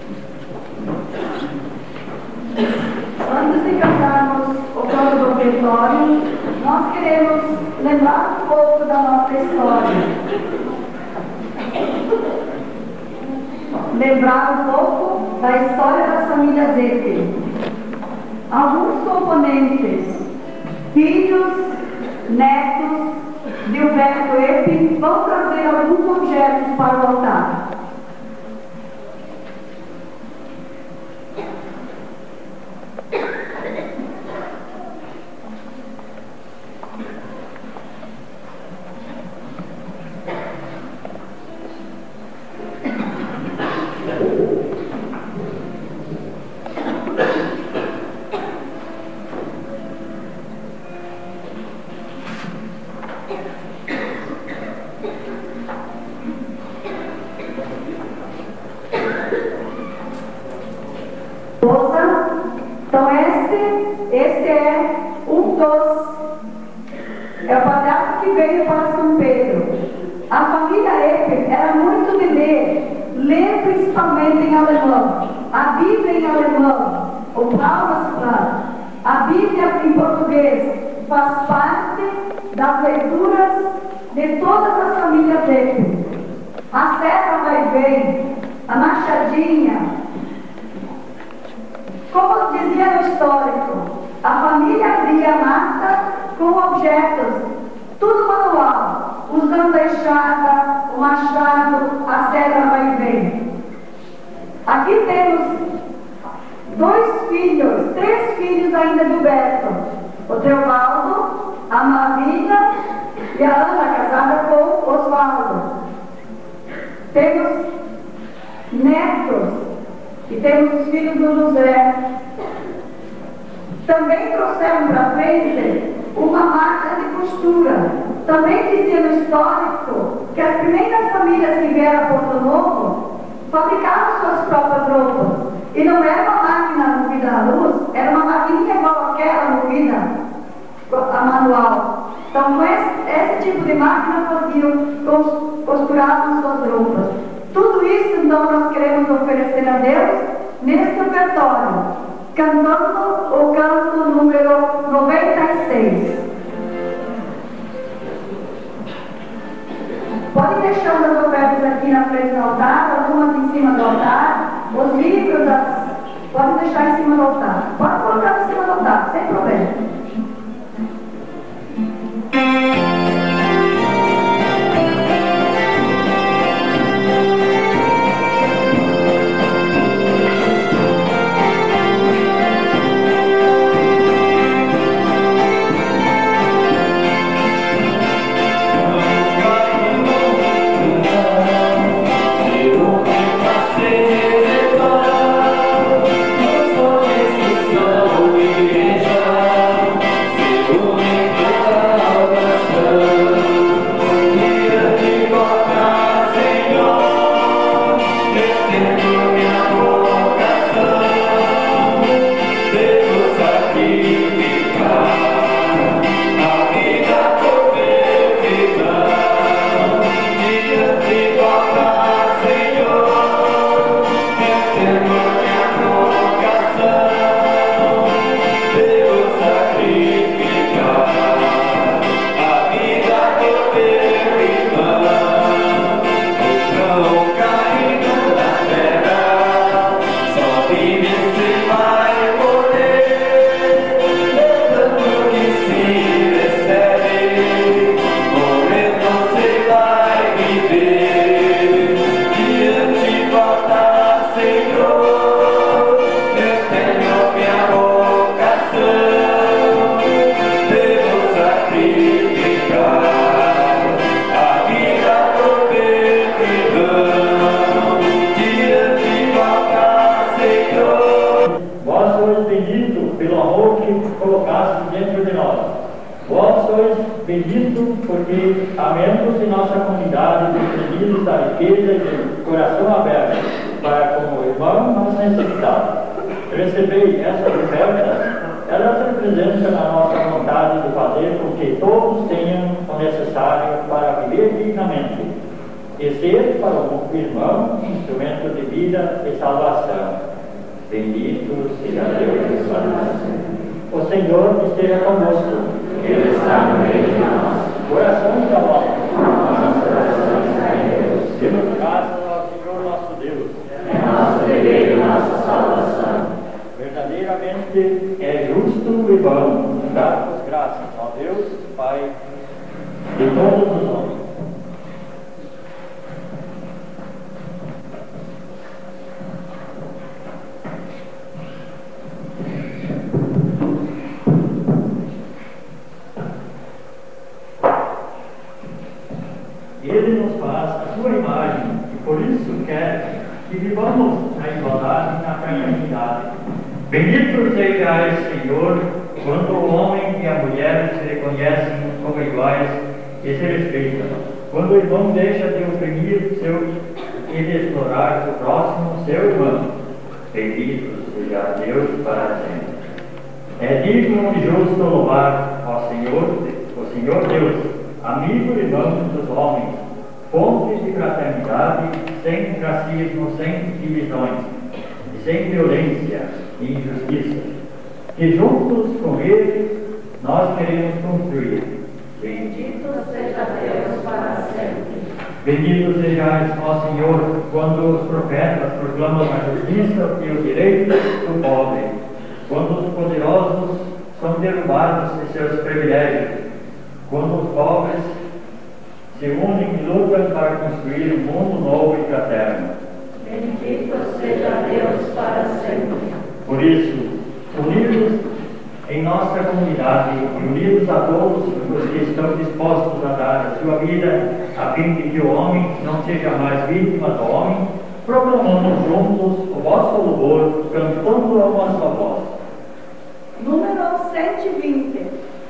Antes de cantarmos o canto do ofertório, nós queremos lembrar um pouco da nossa história. Lembrar um pouco da história das famílias Epping. Alguns componentes, filhos, netos de Humberto Epping, vão trazer alguns objetos para o altar. Então este, este é um dos, é o padrasto que veio para São Pedro. A família Epping era muito de ler, ler principalmente em alemão, a Bíblia em alemão, o Paulusplano, a Bíblia em português, faz parte das leituras de todas as famílias Epping. A Serra vai bem, a Machadinha. Como dizia no histórico, a família abria a mata com objetos, tudo manual, usando a enxada, o machado, a serra vai e vem. Aqui temos dois filhos, três filhos ainda de Humberto, o Teobaldo, a Marília e a Ana, casada com o Osvaldo. Temos netos. E temos os filhos do José. Também trouxeram para frente uma máquina de costura. Também dizia no histórico que as primeiras famílias que vieram a Porto Novo fabricavam suas próprias roupas. E não era uma máquina movida à luz, era uma maquininha igual àquela movida a manual. Então, com esse, esse tipo de máquina faziam, costuravam suas roupas. Tudo isso, então, nós queremos oferecer a Deus neste ofertório, cantando o canto número noventa e seis. Pode deixar as ofertas aqui na frente do altar, algumas em cima do altar, os livros, as... pode deixar em cima do altar. Pode colocar em cima do altar, sem problema. Igreja Vós sois benditos porque, amemos em nossa comunidade, defendidos da riqueza e de coração aberto, para como irmão mais necessitado. Recebei essas ofertas, elas representam a nossa vontade de fazer com que todos tenham o necessário para viver dignamente e ser para o irmão instrumento de vida e salvação. Bendito seja Deus para sempre. O Senhor esteja conosco. Ele está no meio de nós. Corações da alma. Nosso coração está em Deus. Demos graças ao Senhor nosso Deus. É nosso dever e nossa salvação. Verdadeiramente é justo e bom dar-vos graças, ó Deus, Pai de todos os homens. Ele nos faz a sua imagem e por isso quer que vivamos na igualdade e na fraternidade. Bendito sejais, Senhor, quando o homem e a mulher se reconhecem como iguais e se respeitam. Quando o irmão deixa de oprimir seu e de explorar o próximo, seu irmão. Bendito seja Deus para sempre. É digno e justo louvar ao Senhor, o Senhor Deus, amigo e irmão dos homens, fonte de fraternidade, sem racismo, sem divisões, e sem violência e injustiça, que juntos com Ele nós queremos construir. Bendito seja Deus para sempre. Bendito sejais, ó Senhor, quando os profetas proclamam a justiça e o direito do pobre, quando os poderosos são derrubados de seus privilégios, quando os pobres se unem e lutam para construir um mundo novo e fraterno. Bendito seja Deus para sempre. Por isso, unidos em nossa comunidade e unidos a todos os que estão dispostos a dar a sua vida, a fim de que o homem não seja mais vítima do homem, proclamamos juntos o vosso louvor, cantando a uma só voz. Número cento e vinte.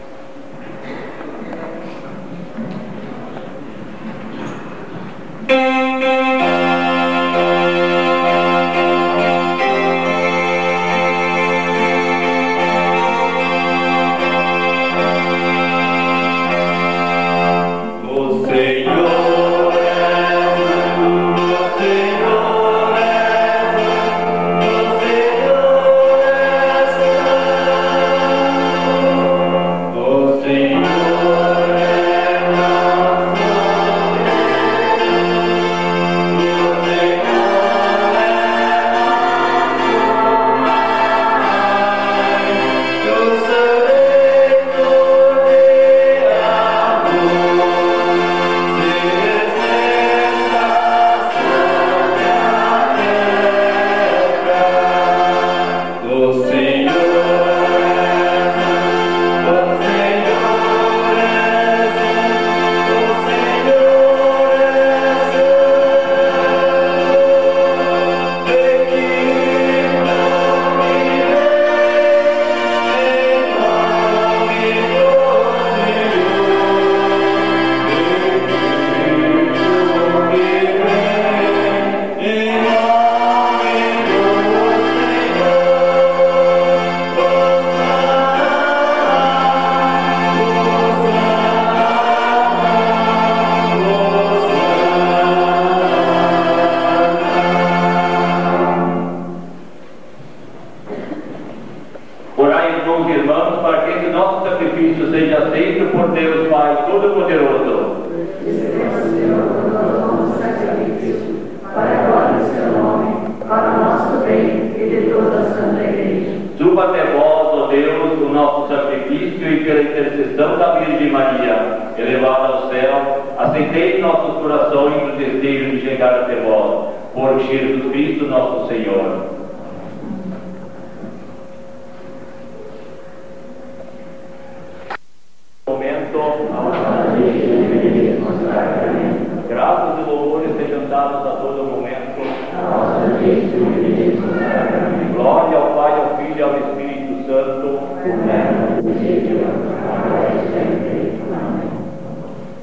Glória ao Pai, ao Filho e ao Espírito Santo. Amém.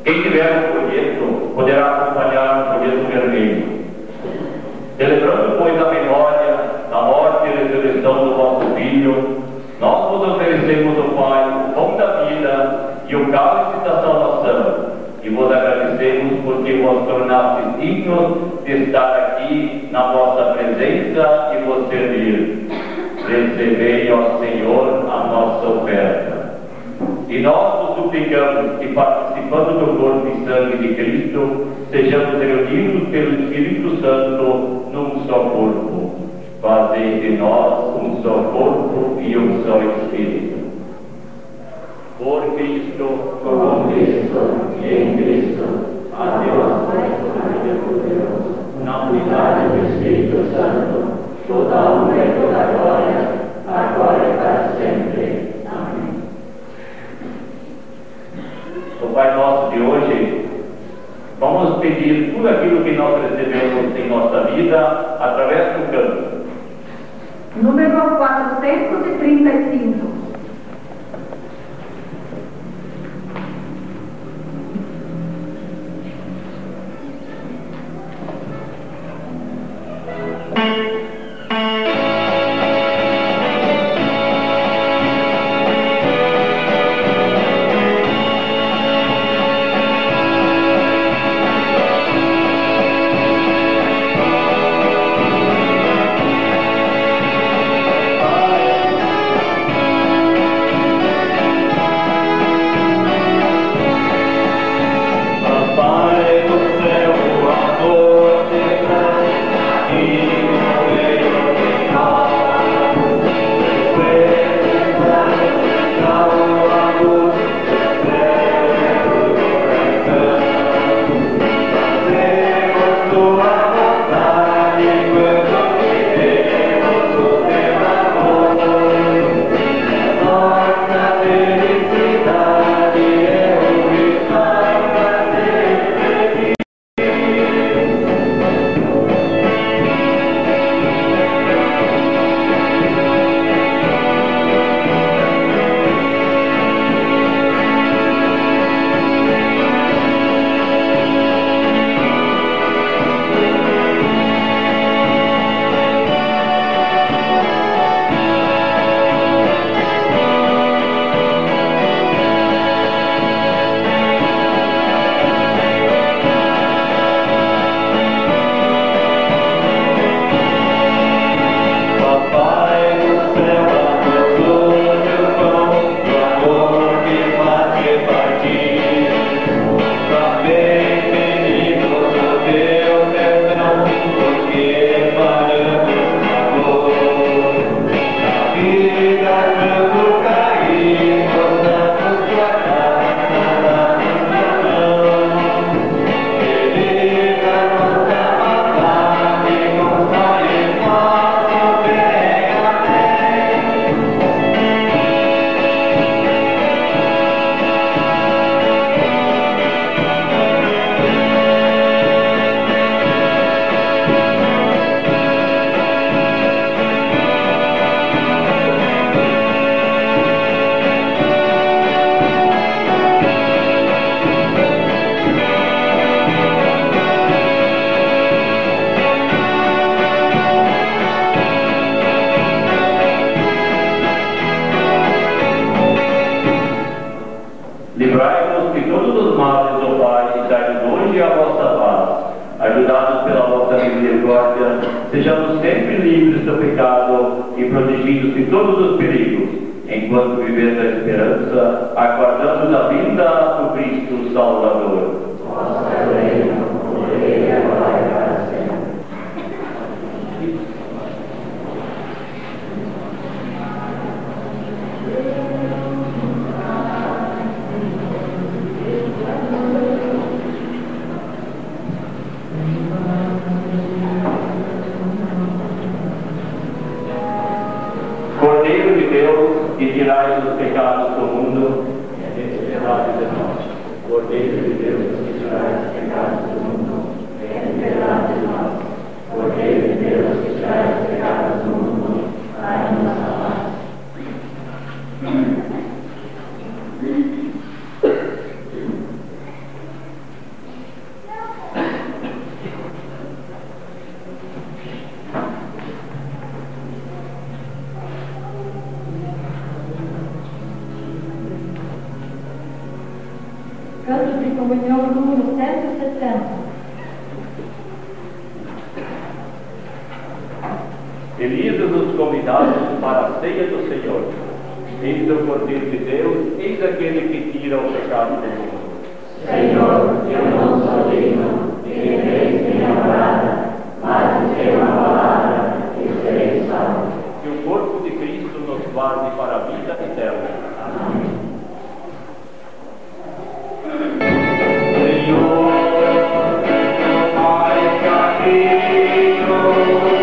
Quem tiver um folheto poderá acompanhar o folheto vermelho. Celebrando, pois, a memória da morte e ressurreição do vosso Filho, nós vos oferecemos, o Pai, o pão da vida e o cálice da salvação, e vos agradecemos porque vos tornastes dignos de estar aqui na vossa presença e vos servir. Recebei, ó Senhor, a nossa oferta. E nós vos suplicamos que, participando do corpo e sangue de Cristo, sejamos reunidos pelo Espírito Santo num só corpo. Fazei de nós um só corpo e um só Espírito. Por Cristo, com Cristo e em Cristo, a Deus, na unidade do Espírito Santo, toda a honra e toda a glória, agora e para sempre. Amém. O Pai Nosso de hoje, vamos pedir tudo aquilo que nós recebemos em nossa vida através do canto. Número quatrocentos e trinta e cinco. Livrai-nos de todos os males, ó Pai, e dai-nos hoje a vossa paz. Ajudados pela vossa misericórdia, sejamos sempre livres do pecado e protegidos de todos os perigos, enquanto vivemos a esperança, aguardando a vinda do Cristo Salvador. Vossa reino, poder e glória para sempre. Cordeiro de Deus, que tirais os pecados do mundo, tem piedade de nós. Cordeiro de Deus, que tirais os pecados do mundo, tem piedade de nós. Cordeiro de Deus, que tirais os pecados do mundo, dai-nos a paz. Canto de comunhão número cento e setenta. Felizes os convidados para a ceia do Senhor. Eis o Cordeiro de Deus, eis aquele que tira o pecado do mundo. Senhor, eu não sou digno de que entreis minha morada, mas de uma palavra e serei salvo. Que o corpo de Cristo nos guarde para a vida eterna. Amém. Senhor, Pai caminho.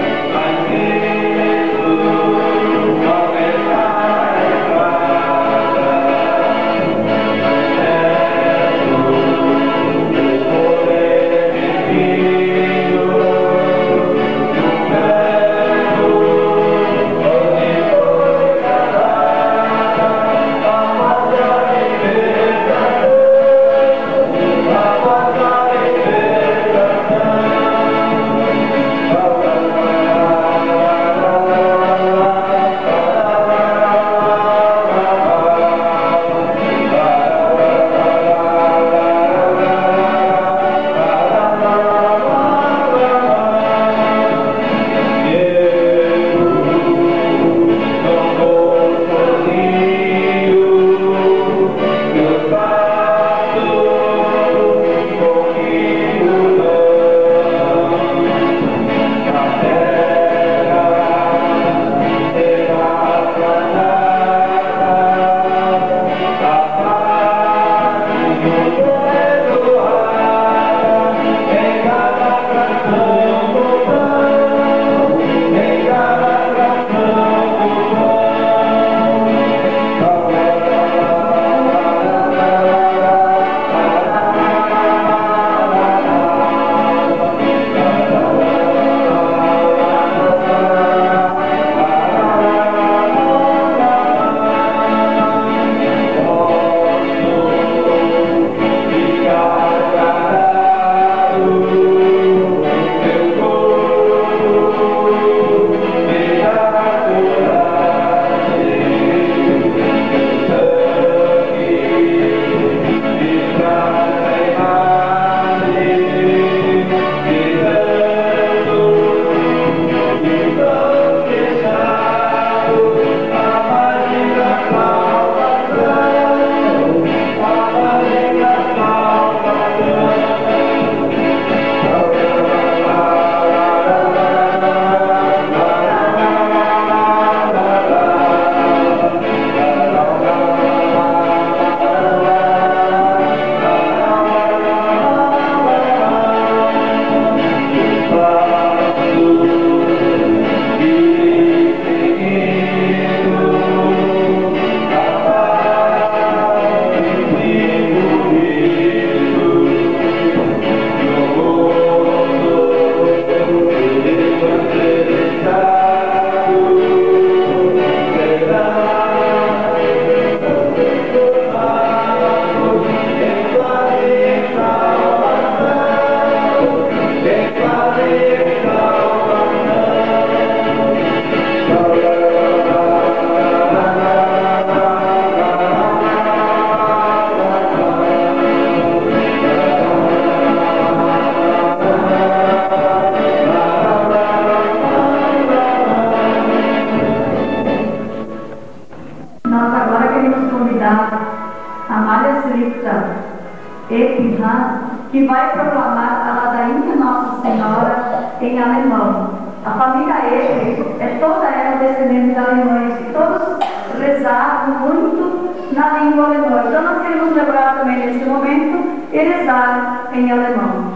Que vai proclamar a ladainha Nossa Senhora em alemão. A família Epe é toda ela descendente de alemães, e todos rezaram muito na língua alemã. Então nós queremos lembrar também nesse momento e rezar em alemão.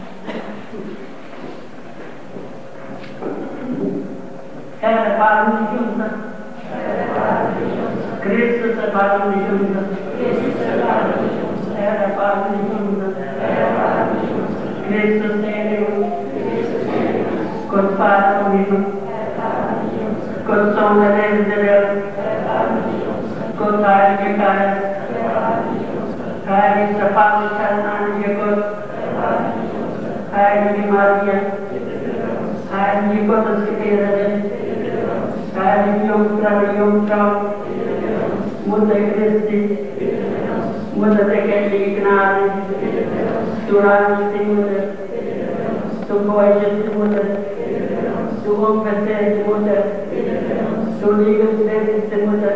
Herr, erbarme dich unser. Christus, erbarme dich unser. Herr, erbarme dich unser. Christus, erbarme uns. Gott, Vater vom Himmel. Gott, Sohn der lebenden Welt. Gott, Heiliger Geist. Heiligster Vater, heiliger Gott. Heilige Maria. Heilige Gottesgebärde. Heilige Jungfrau, Jungfrau. Mutter Christi. Mutter der göttlichen Gnade, du reinste Mutter, du keuscheste Mutter, du unverzählte Mutter, du liebenswerteste Mutter,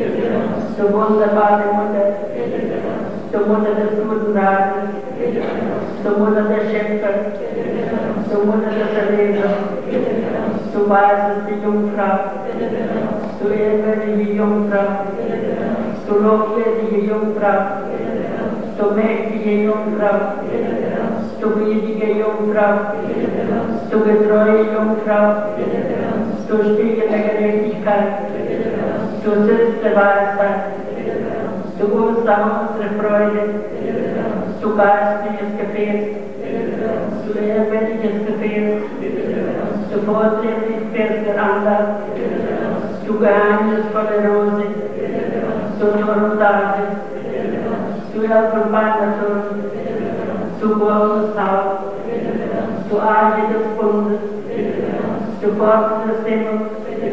du wunderbare Mutter, du Mutter des guten Rates, du Mutter der Schöpfer, du Mutter des Erlösers, du weißeste Jungfrau, du ehrwürdige Jungfrau, du lobwürdige Jungfrau, du mächtige Jungfrau, du gütige Jungfrau, du getreue Jungfrau, du Spiegel der Gerechtigkeit, du Sitz der Weisheit, du Ursache unserer Freude, du geistliches Gefäß, du ehrwürdiges Gefäß, du Vortrefflichkeit der Andacht, du geheimnisvolle Rose, du Turm Davids, du Elfenbeinerturm, du Gottes Haupt, du Arche des Bundes, du Pforten des Himmels,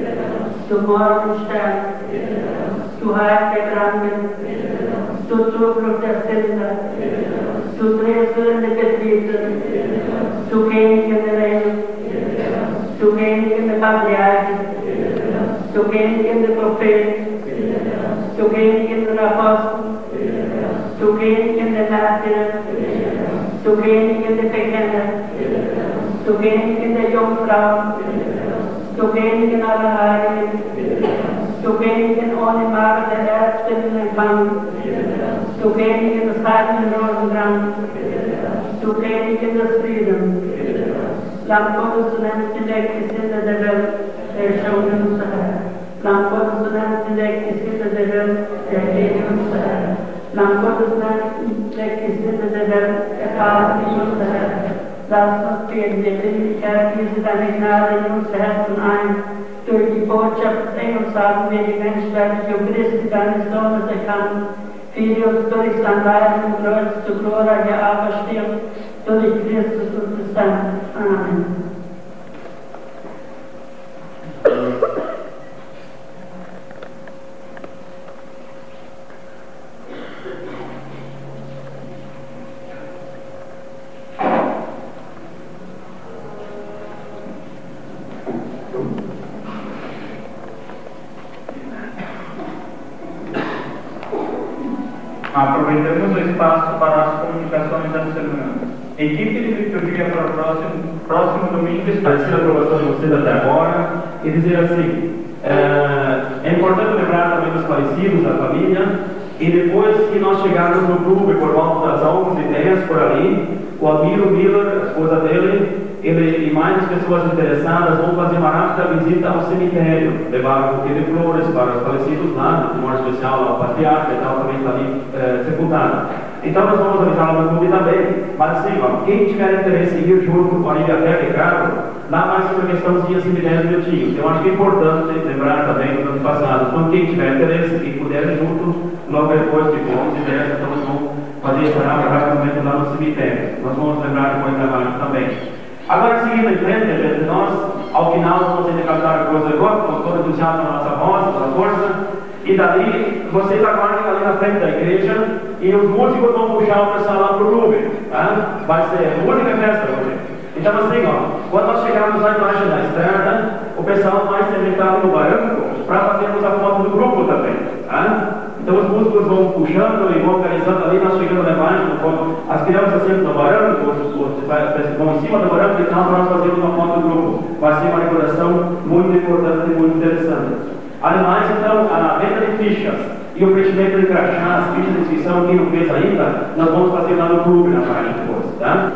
du Morgenstern, du Heil der Kranken, du Zuflucht der Sünder, du Trägende Betriebe, du Königin der Welt, du Königin der Patriarchen, du Königin der Propheten, du Königin der Apostel, du Königin der Märtyrer, du Königin der Bekenner, du Königin der Jungfrauen, du Königin aller Heiligen, du Königin ohne Makel der Ärztinnen empfangen, du Königin des heiligen Rosenkranz, du Königin des Friedens, Lamm Gottes, du nennst die Weggesinde der Welt, erschone unser Herr. Lamm Gottes, du nennst die Weggesinde der Welt, erhebe unser Herr. Lamm Gottes, du nennst die Weggesinde der Welt, erfahre unser Herr. Lass uns beten, wir bitten, Herr, gieße deine Gnade in unsere Herzen ein. Durch die Botschaft des Engels haben wir die Menschwerdung Christi, deines Sohnes, erkannt. Führe uns durch sein Leiden und Kreuz zu glorreicher Auferstehung, durch Christus unser Herrn. Amen. Aproveitamos o espaço para as comunicações da semana. Equipe de liturgia para o próximo, próximo domingo. Agradecer a aprovação de vocês até agora e dizer assim, é, é importante lembrar também dos falecidos, da família, e depois que nós chegarmos no clube por volta das onze e dez por ali, o Almiro Miller, a esposa dele, ele e mais pessoas interessadas vão fazer uma rápida visita ao cemitério, levar um buquê de flores para os falecidos lá, de modo especial ao patriarca e tal, também está ali é, sepultado. Então nós vamos avisar lá no clube também, mas assim, ó, quem tiver interesse em ir junto com a Biblioteca Ricardo, lá mais uma questãozinha assim de dez minutinhos. Eu acho que é importante lembrar também dos anos passados. Então quem tiver interesse e puder ir junto, logo depois de onze e dez, então nós vamos fazer esse rapidamente lá no cemitério. Nós vamos lembrar depois da rádio também. Agora, seguindo em frente, gente, nós, ao final, vamos ter que cantar a coisa agora, com todo entusiasmo na nossa voz, na força, e dali, vocês aguardem ali na frente da igreja, e os músicos vão puxar o pessoal lá pro clube, tá? Vai ser música e festa hoje. Então, assim, ó, quando nós chegarmos lá embaixo da estrada, o pessoal vai ser sentado no barranco para fazermos a foto do grupo também, tá? Então os músicos vão puxando e vão organizando ali, nós chegando lá embaixo, as crianças sempre no barranco, os, os, vão em cima do barranco e tal, para nós fazermos uma foto do grupo. Vai ser uma decoração muito importante e muito interessante. Ademais, então, a venda de fichas e o preenchimento de crachá, as fichas de inscrição, quem não fez ainda, nós vamos fazer lá no clube na parte depois, tá?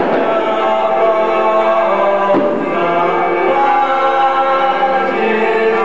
Yeah.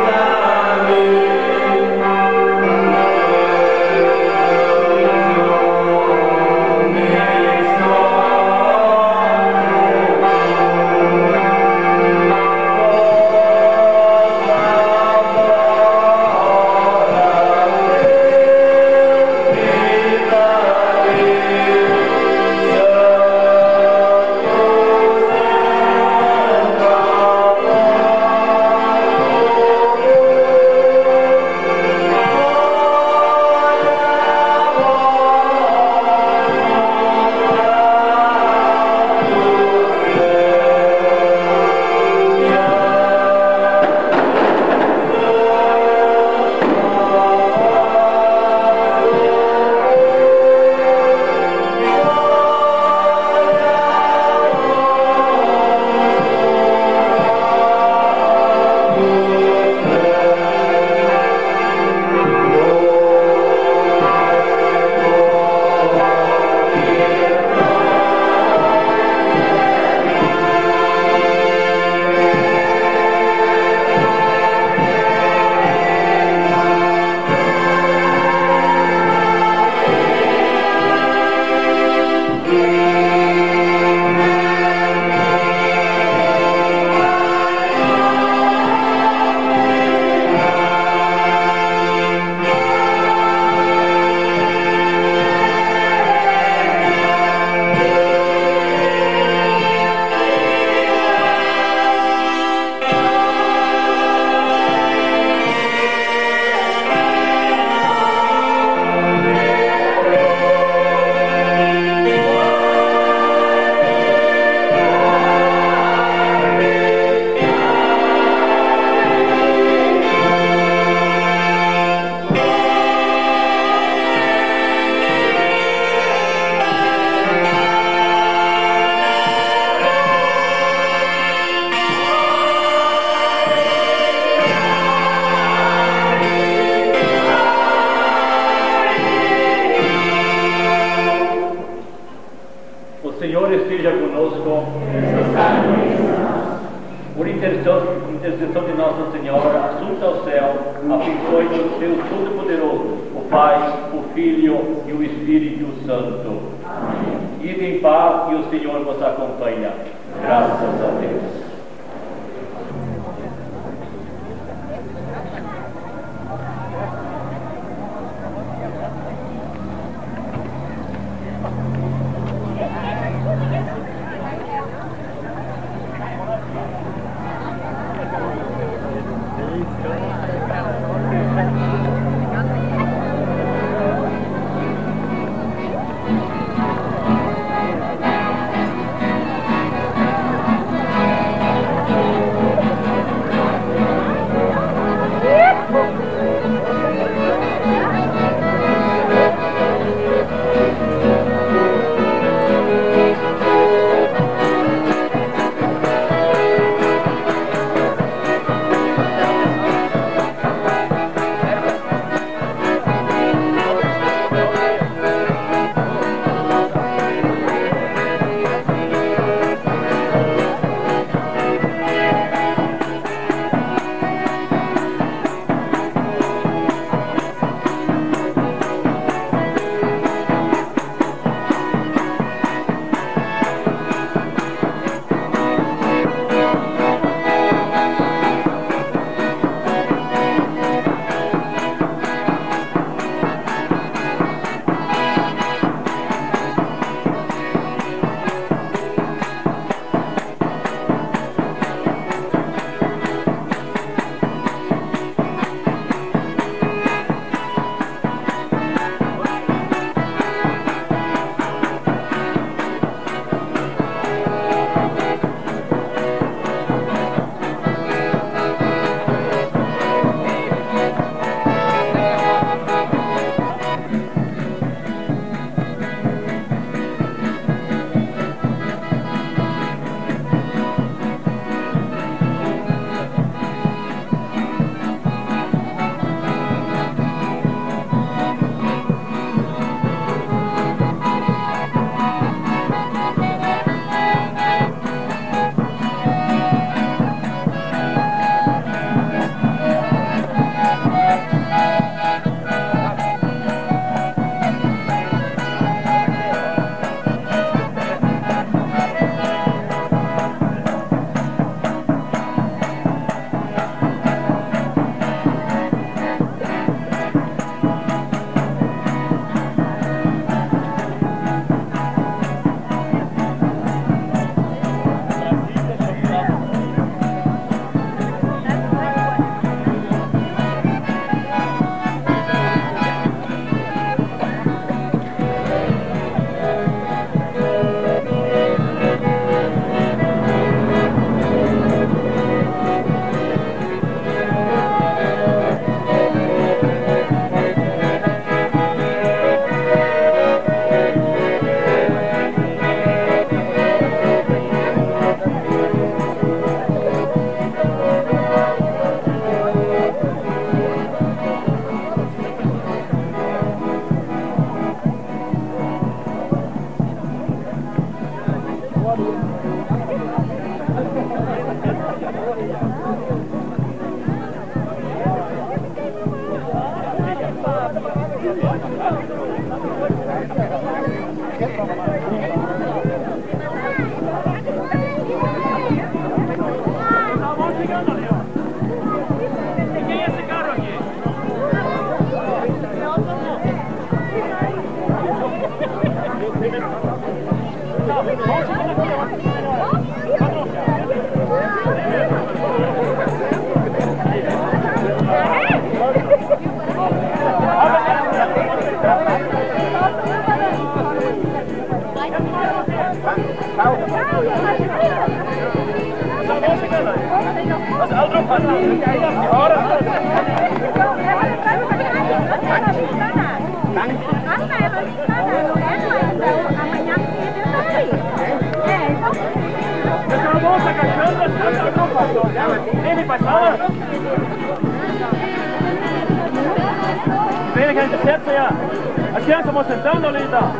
intercessão, intercessão de Nossa Senhora, assunta ao céu, abençoe-nos Deus Todo-Poderoso, o Pai, o Filho e o Espírito Santo. Amém. Ide em paz e o Senhor vos acompanha. Graças a Deus. Bene che a gente senta aí, as crianças vão sentando ali então.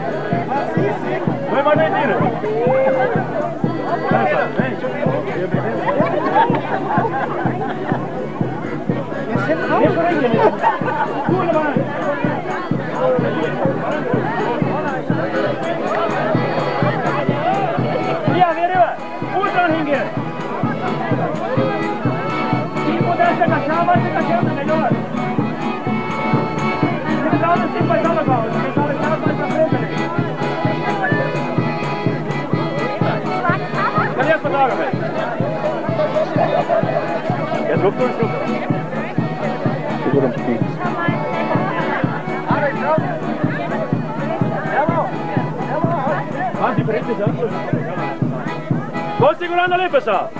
Sim, sim. Vai mais mentira. Vem, vem. Segura um pouquinho. Ah, diferente já. Vou segurando ali, pessoal.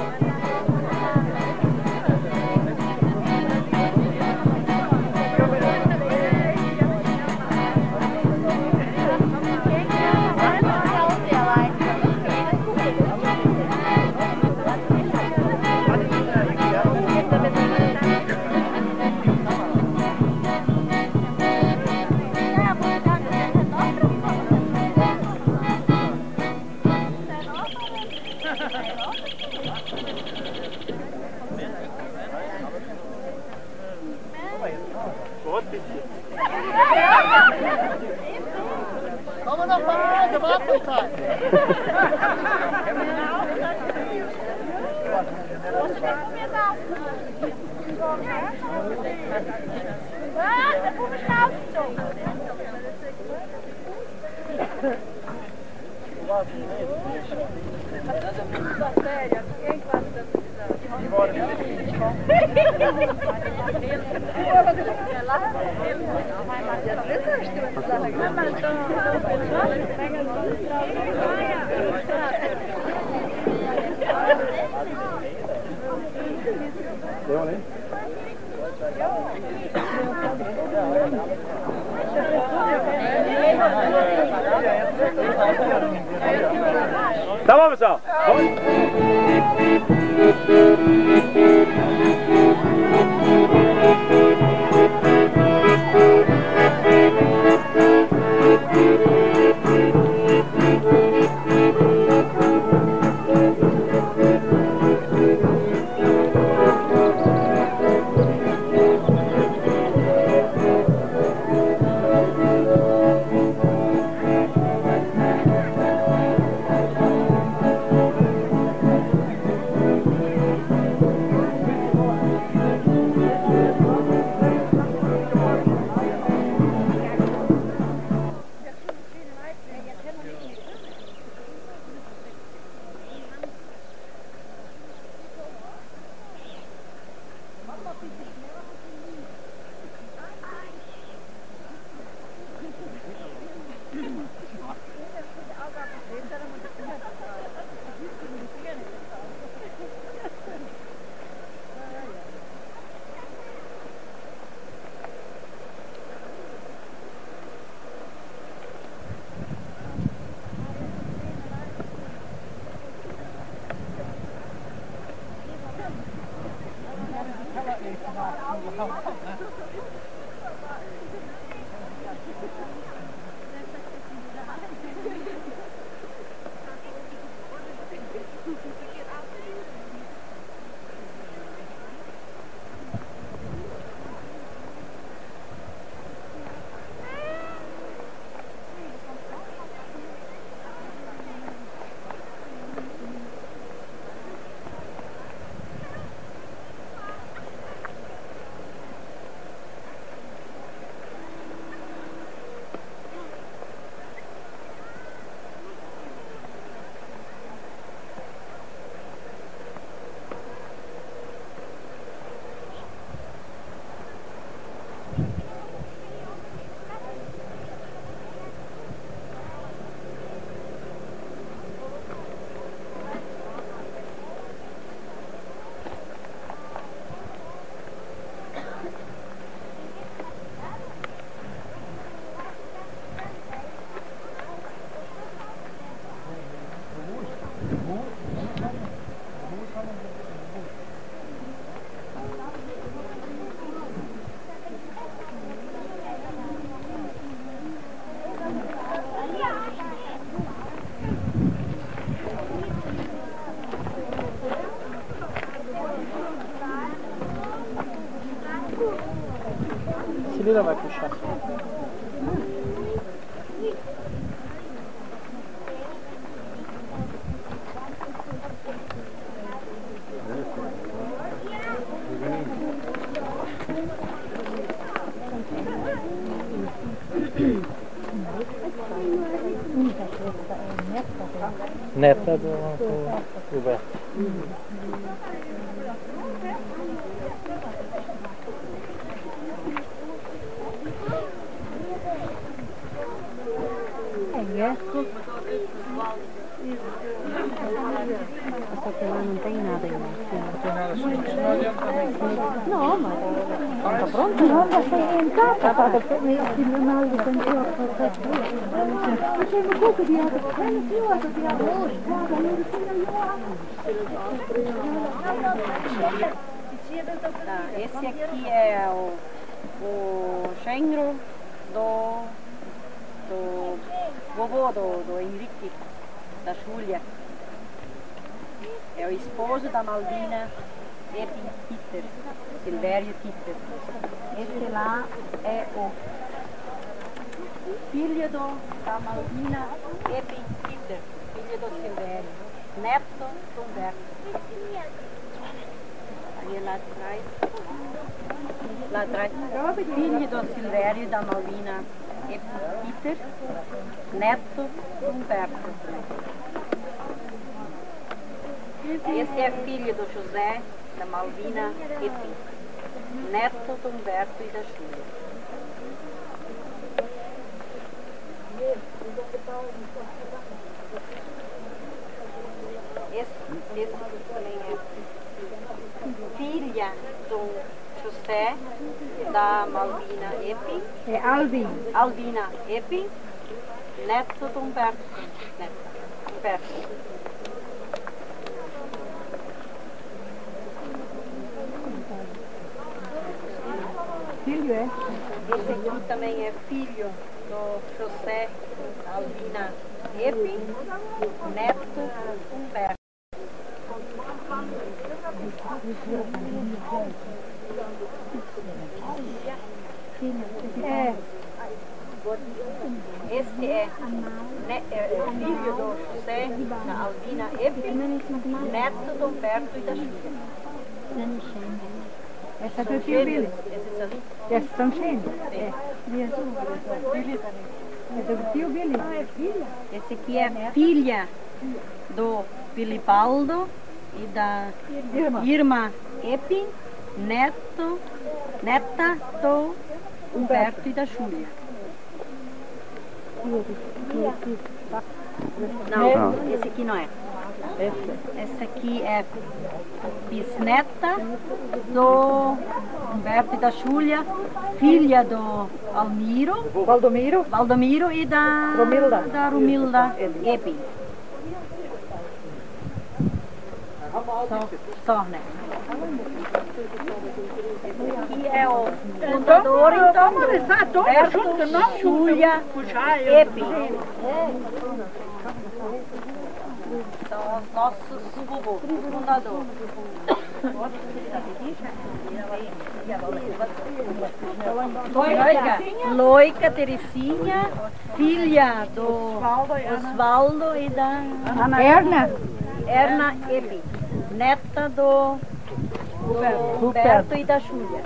Vamos na paz, vamos coitado. Deu, né? Tá bom, pessoal? Cilira vai puxar. Neta do Roberto. No, ma sta pronto? Non la sei entrata, fatto per me, che non ho il sentito protetto. Facevo poco di altro, non più altro di altro. Guarda, non riuscirò Tá, esse aqui é o, o genro do, do vovô do, do Henrique, da Júlia. É o esposo da Malvina Epi Titter, Silvério Titter. Esse lá é o filho do, da Malvina Epi Titter, filho do Silvério, neto do Humberto. Aí lá atrás, lá atrás, filho do Silvério e da Malvina Epi Titter, neto do Humberto. Esse é filho do José, da Malvina Epi, neto do Humberto e da Júlia. Esse, esse também é filha do José, da Malvina Epi. É Alvin. Alvina Epi, neto do Humberto. Neto, Humberto. Filho é? Esse aqui também é filho do José Alvina Epi, neto Humberto. É. Este é, ne, é filho do José da Alvina Epi, neto do Humberto e da Júlia. Essa é do tio Billy. Esses ali? Essas são cheias? É. E as duas? É do tio Billy. Ah, é filha? Esse aqui é filha do Filibaldo e da Irma, Irma Epi, neto, neta do Humberto e da Júlia. Não, esse aqui não é. Essa aqui é bisneta do Humberto e da Júlia, filha do Almiro, Valdomiro, Valdomiro e da Romilda, da Romilda Epi. Só, só, né? Esse aqui é o fundador, então, Humberto Júlia Epi. São os nossos vovôs, fundadores. Loica, Loica Terezinha, filha do Osvaldo e da Erna, Erna Epi, neta do, do Humberto e da Júlia.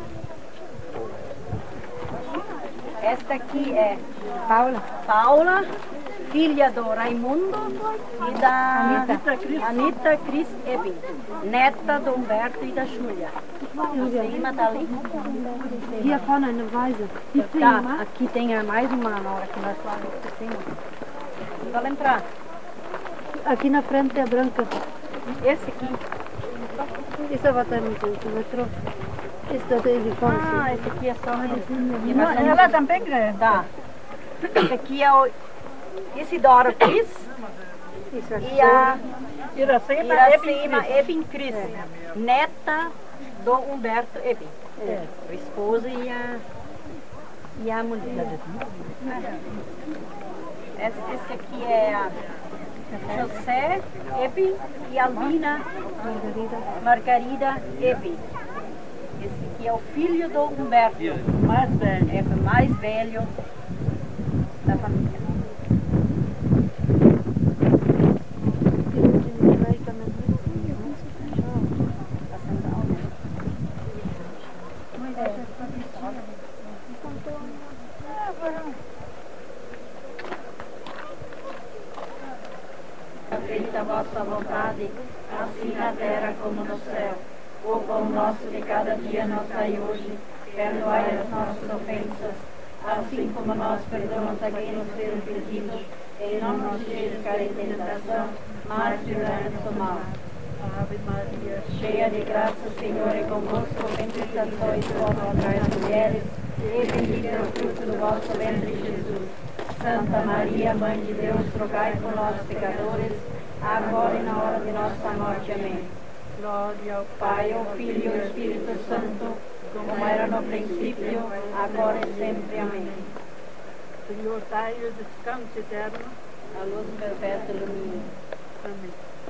Esta aqui é Paula, Paula, filha do Raimundo e da Anita Cris, Anita Cris Epi, neta do Humberto e da Júlia. Cima tá ali. Hier vorne eine Weise. Tá, aqui tem mais uma na hora que nós falamos por cima. Vamos entrar. Aqui na frente é branca. Esse aqui. Isso vai estar no centímetro. Esse é de fora. Ah, esse aqui é só. Não, ela também é. Tá. Esse aqui é o Isidoro Cris e a Iracema, Iracema Ebin Cris, neta do Humberto Ebin, É. o esposo e a, e a mulher. Esse, esse aqui é a José Ebin e Albina Margarida Ebin. Esse aqui é o filho do Humberto, mais velho, é o mais velho da família. Feita a vossa vontade, assim na terra como no céu. O pão nosso de cada dia nos dai hoje, perdoai as nossas ofensas, assim como nós perdoamos a quem nos tem ofendido, e não nos deixes cair em tentação, mas livrai-nos do mal. Ave Maria, cheia de graça, o Senhor é convosco, bendita sois vós entre as mulheres, e bendito é o fruto do vosso ventre, Jesus. Santa Maria, Mãe de Deus, rogai por nós, pecadores, agora e na hora de nossa morte. Amém. glória ao Pai, ao Filho e ao Espírito Santo, como era no princípio, agora e sempre. Amém. Senhor, dai o descanso eterno, A luz perpétua ilumina. amém.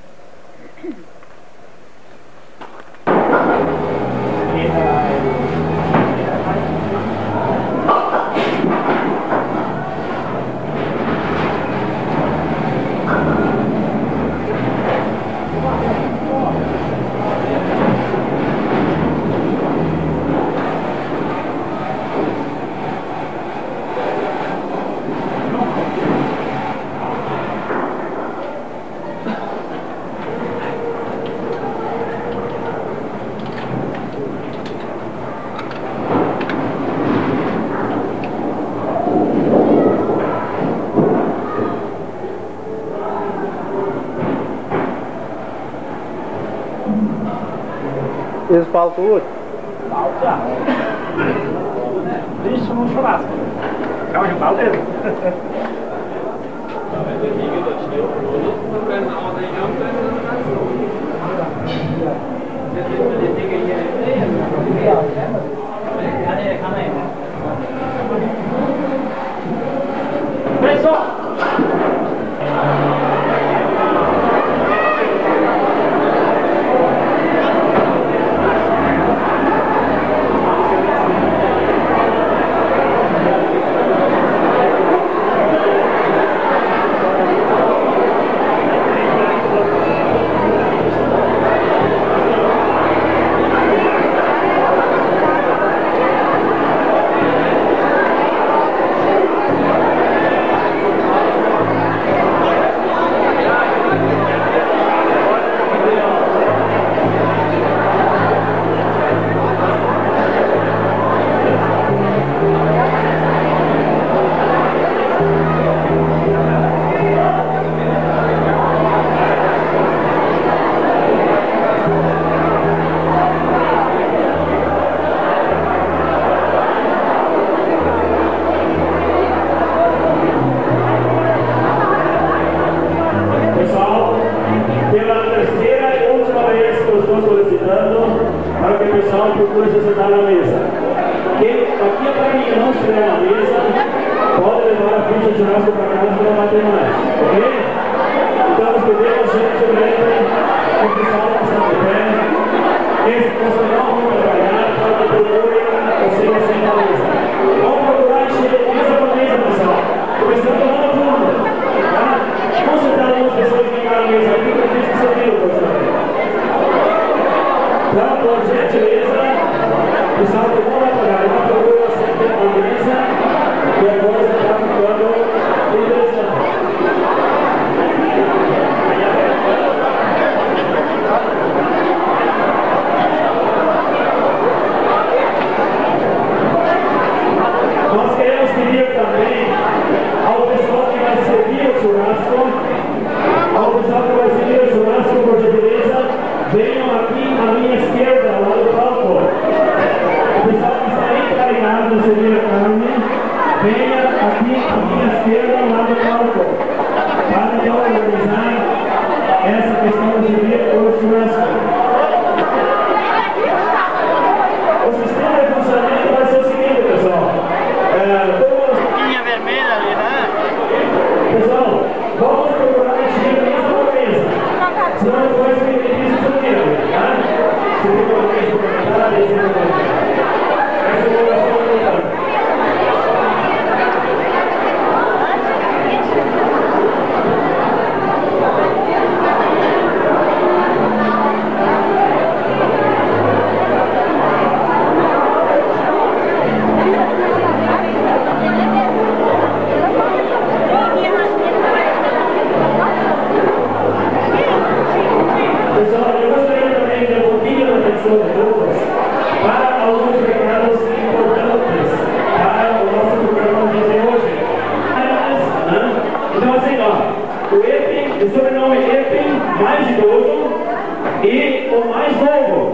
Eles falam com o outro? Fala já. Deixa no churrasco. Calma, já fala mesmo. Pessoal!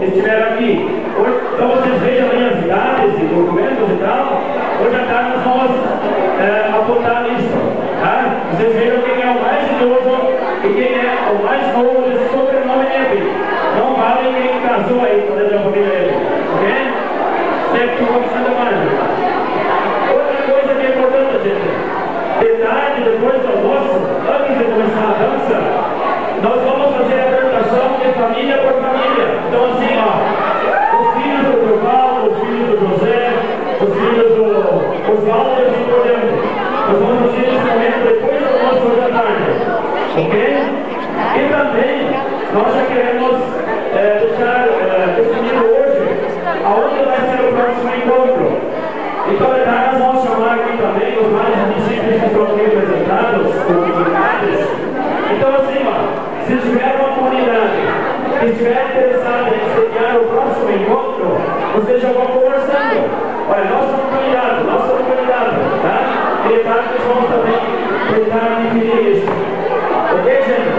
estiveram aqui. Hoje, então vocês vejam aí as idades e documentos e tal. Hoje à tarde nós vamos é, apontar isso. Tá? Vocês vejam quem é o mais idoso e quem é o mais novo desse sobrenome Ebi. Não vale quem casou aí com a família Ebi. Ok? Sempre que conversando mais. Outra coisa que é importante, gente. De tarde, depois do almoço, antes de começar a dança, nós vamos fazer a apresentação de família por família. Então assim, ó, os filhos do Durval, os filhos do José, os filhos do Oswaldo e assim por diante. Nós vamos fazer esse momento depois do almoço hoje à tarde. Ok? E também, nós já queremos é, deixar é, definido hoje aonde vai ser o próximo encontro. Então, nós vamos chamar aqui também os mais municípios que estão aqui representados, comunidades. Então, assim, ó, se tiver uma comunidade que estiver interessada em sediar o próximo encontro, vocês já vão conversando. Olha, nós somos candidatos, nós somos candidatos, tá? E tarde nós vamos também tentar definir isso. Ok, gente?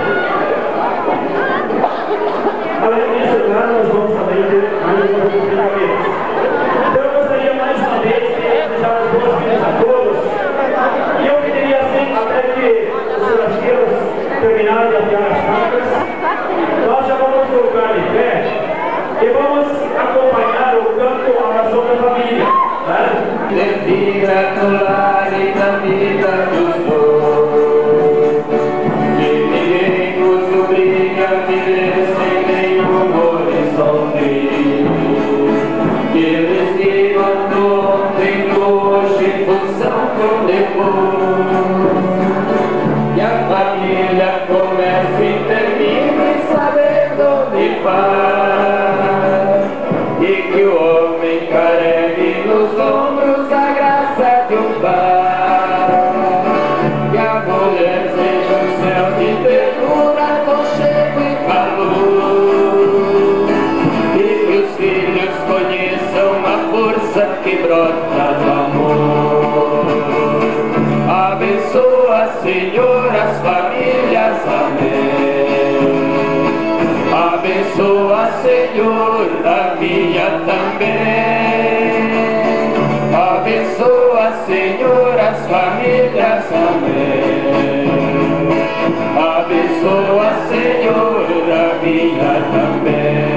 Além disso, claro, nós vamos também ter mais um treinamento. Então, eu gostaria mais uma vez de desejar as boas-vindas a todos. E eu pediria assim, até que os churrasqueiros terminarem de afiar as facas, nós já vamos colocar de pé e vamos acompanhar o canto à oração da família. Devi gratulare da vida dos dois, que ninguém nos obriga a viver sem nenhum horizonte, que eles digam do ontem, do hoje, função com depois, e a família começa e termina sabendo onde vai, e que o homem carregue nos ombros a graça de um pai, que a mulher seja um céu de ternura, aconchego e calor, e que os filhos conheçam a força que brota do amor. Abençoa, Senhor, as famílias, amém. Abençoa, Senhor, a minha também. Abençoa, Senhor, as famílias, amém. Abençoa, Senhor, a minha também.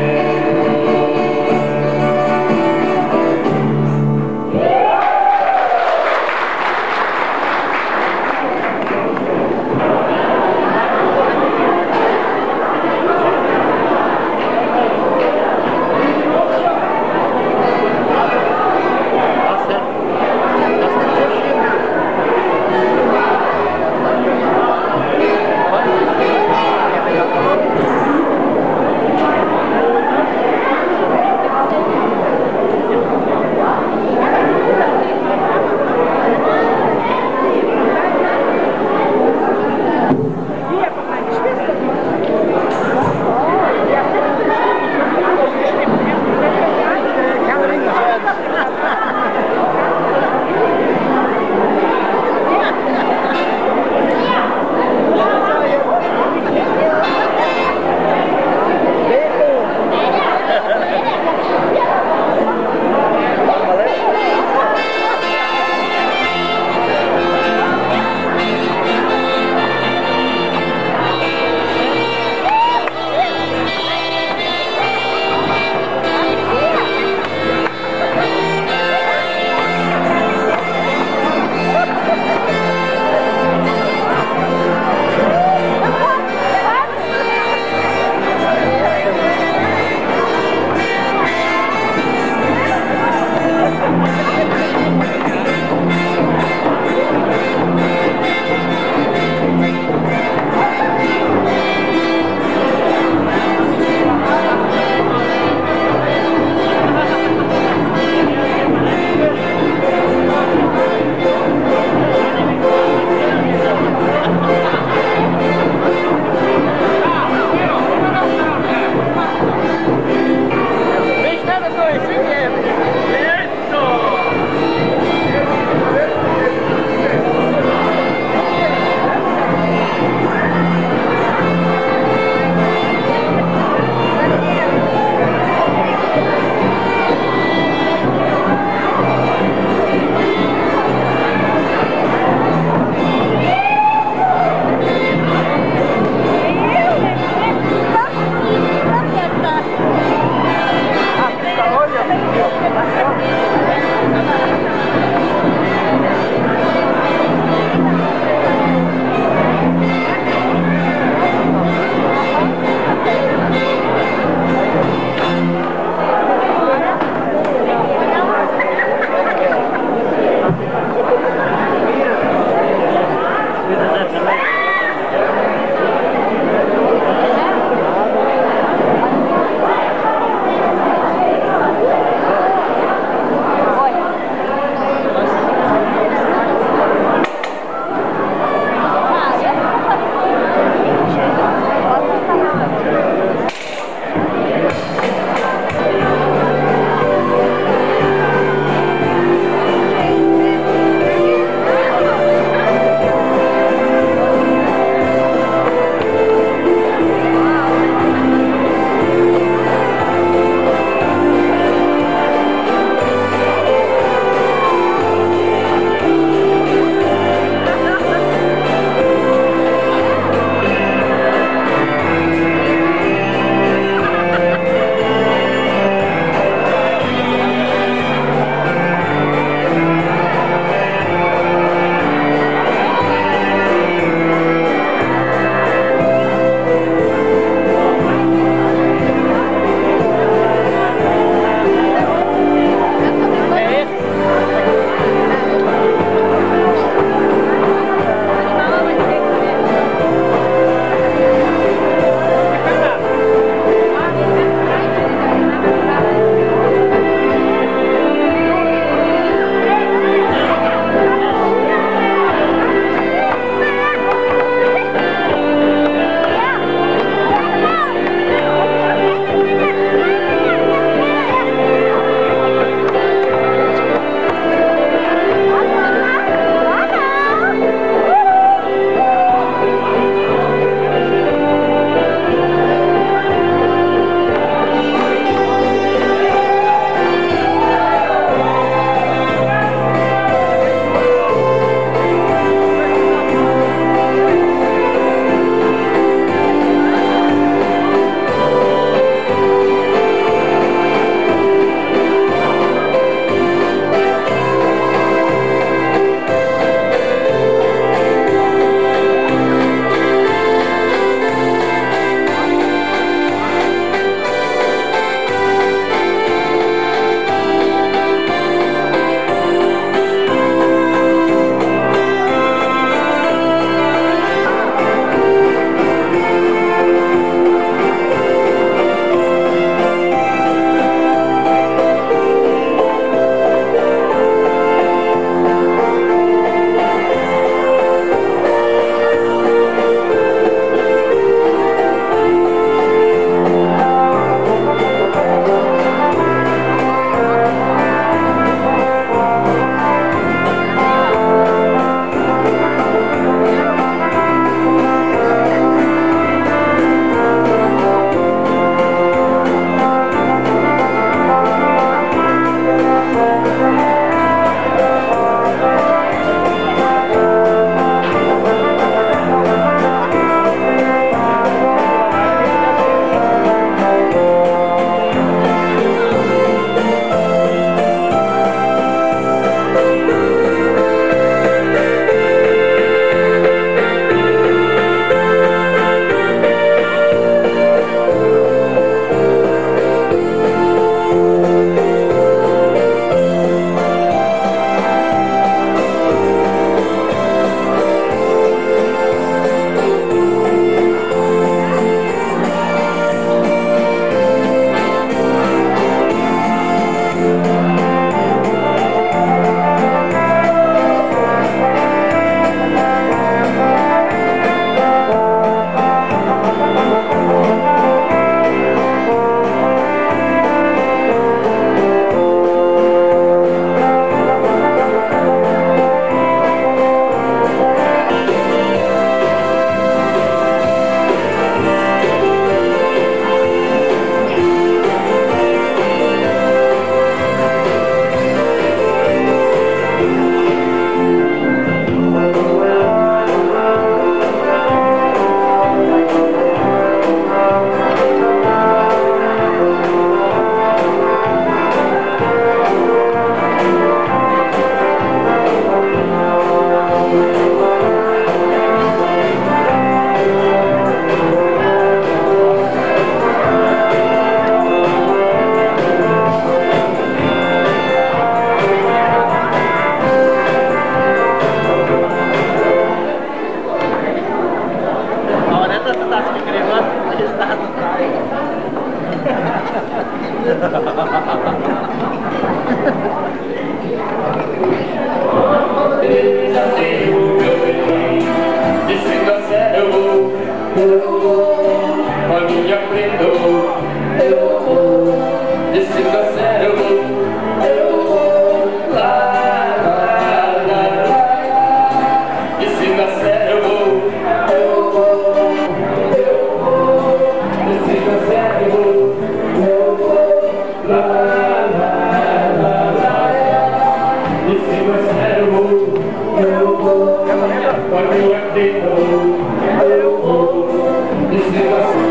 Descendo a serra eu vou, eu vou, com a minha preta eu vou, eu vou, descendo a serra eu vou, eu vou, lá, lá, lá, lá, descendo a serra eu vou, eu vou, eu vou, descendo a serra eu vou, eu vou, lá, lá, lá, lá, descendo a serra eu vou, eu vou, com a minha preta eu vou, eu vou, descendo a serra.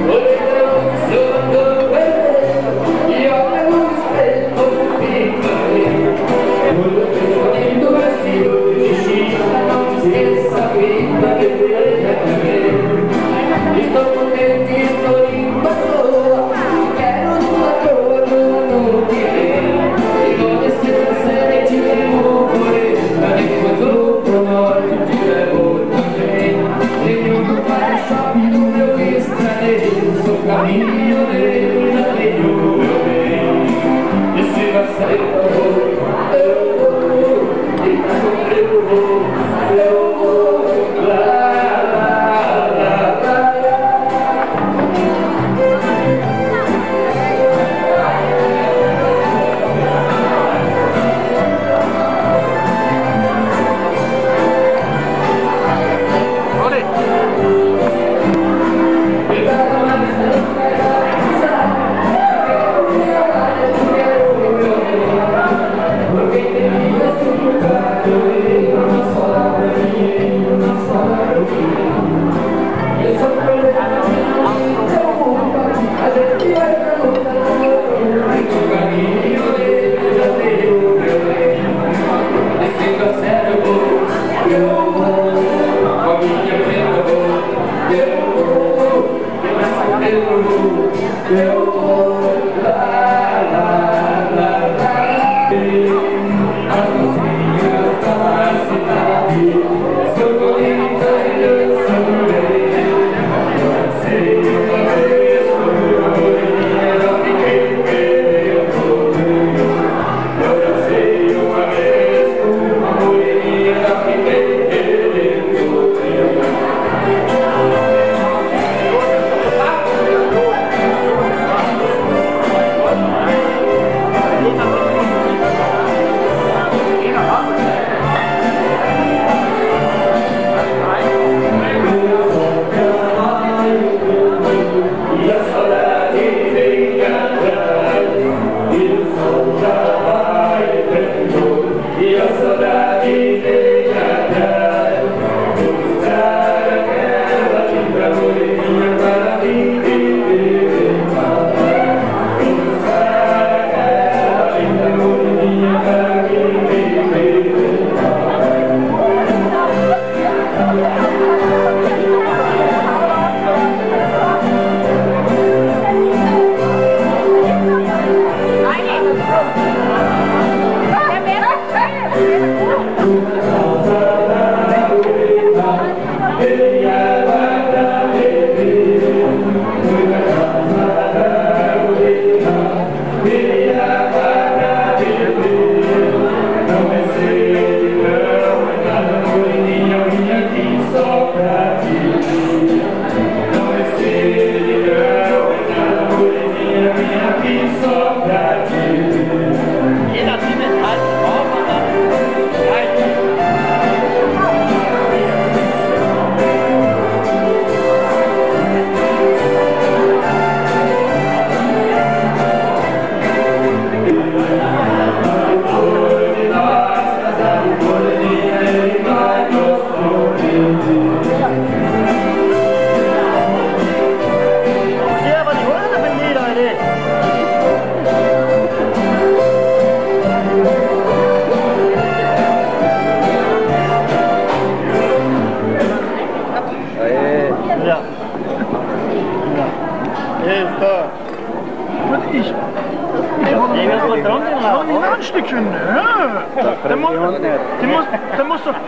Estou contente, estou limpa, quero uma cor, uma noite e vou descer a serente e vou correr, depois vou pro norte, te levo também. Nenhum para-choque no meu estradeiro, sou caminhoneiro, já tenho o meu bem. Descer a serente eu vou, eu vou, e pra sofrer eu vou, eu vou, lá. Ein Stückchen, ja. Der muss, der muss, der muss so.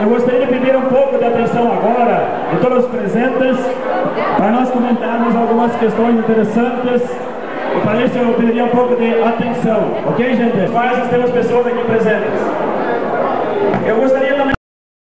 eu gostaria de pedir um pouco de atenção agora de todos os presentes para nós comentarmos algumas questões interessantes. E para isso eu pediria um pouco de atenção, ok, gente? Quais temos pessoas aqui presentes? Eu gostaria também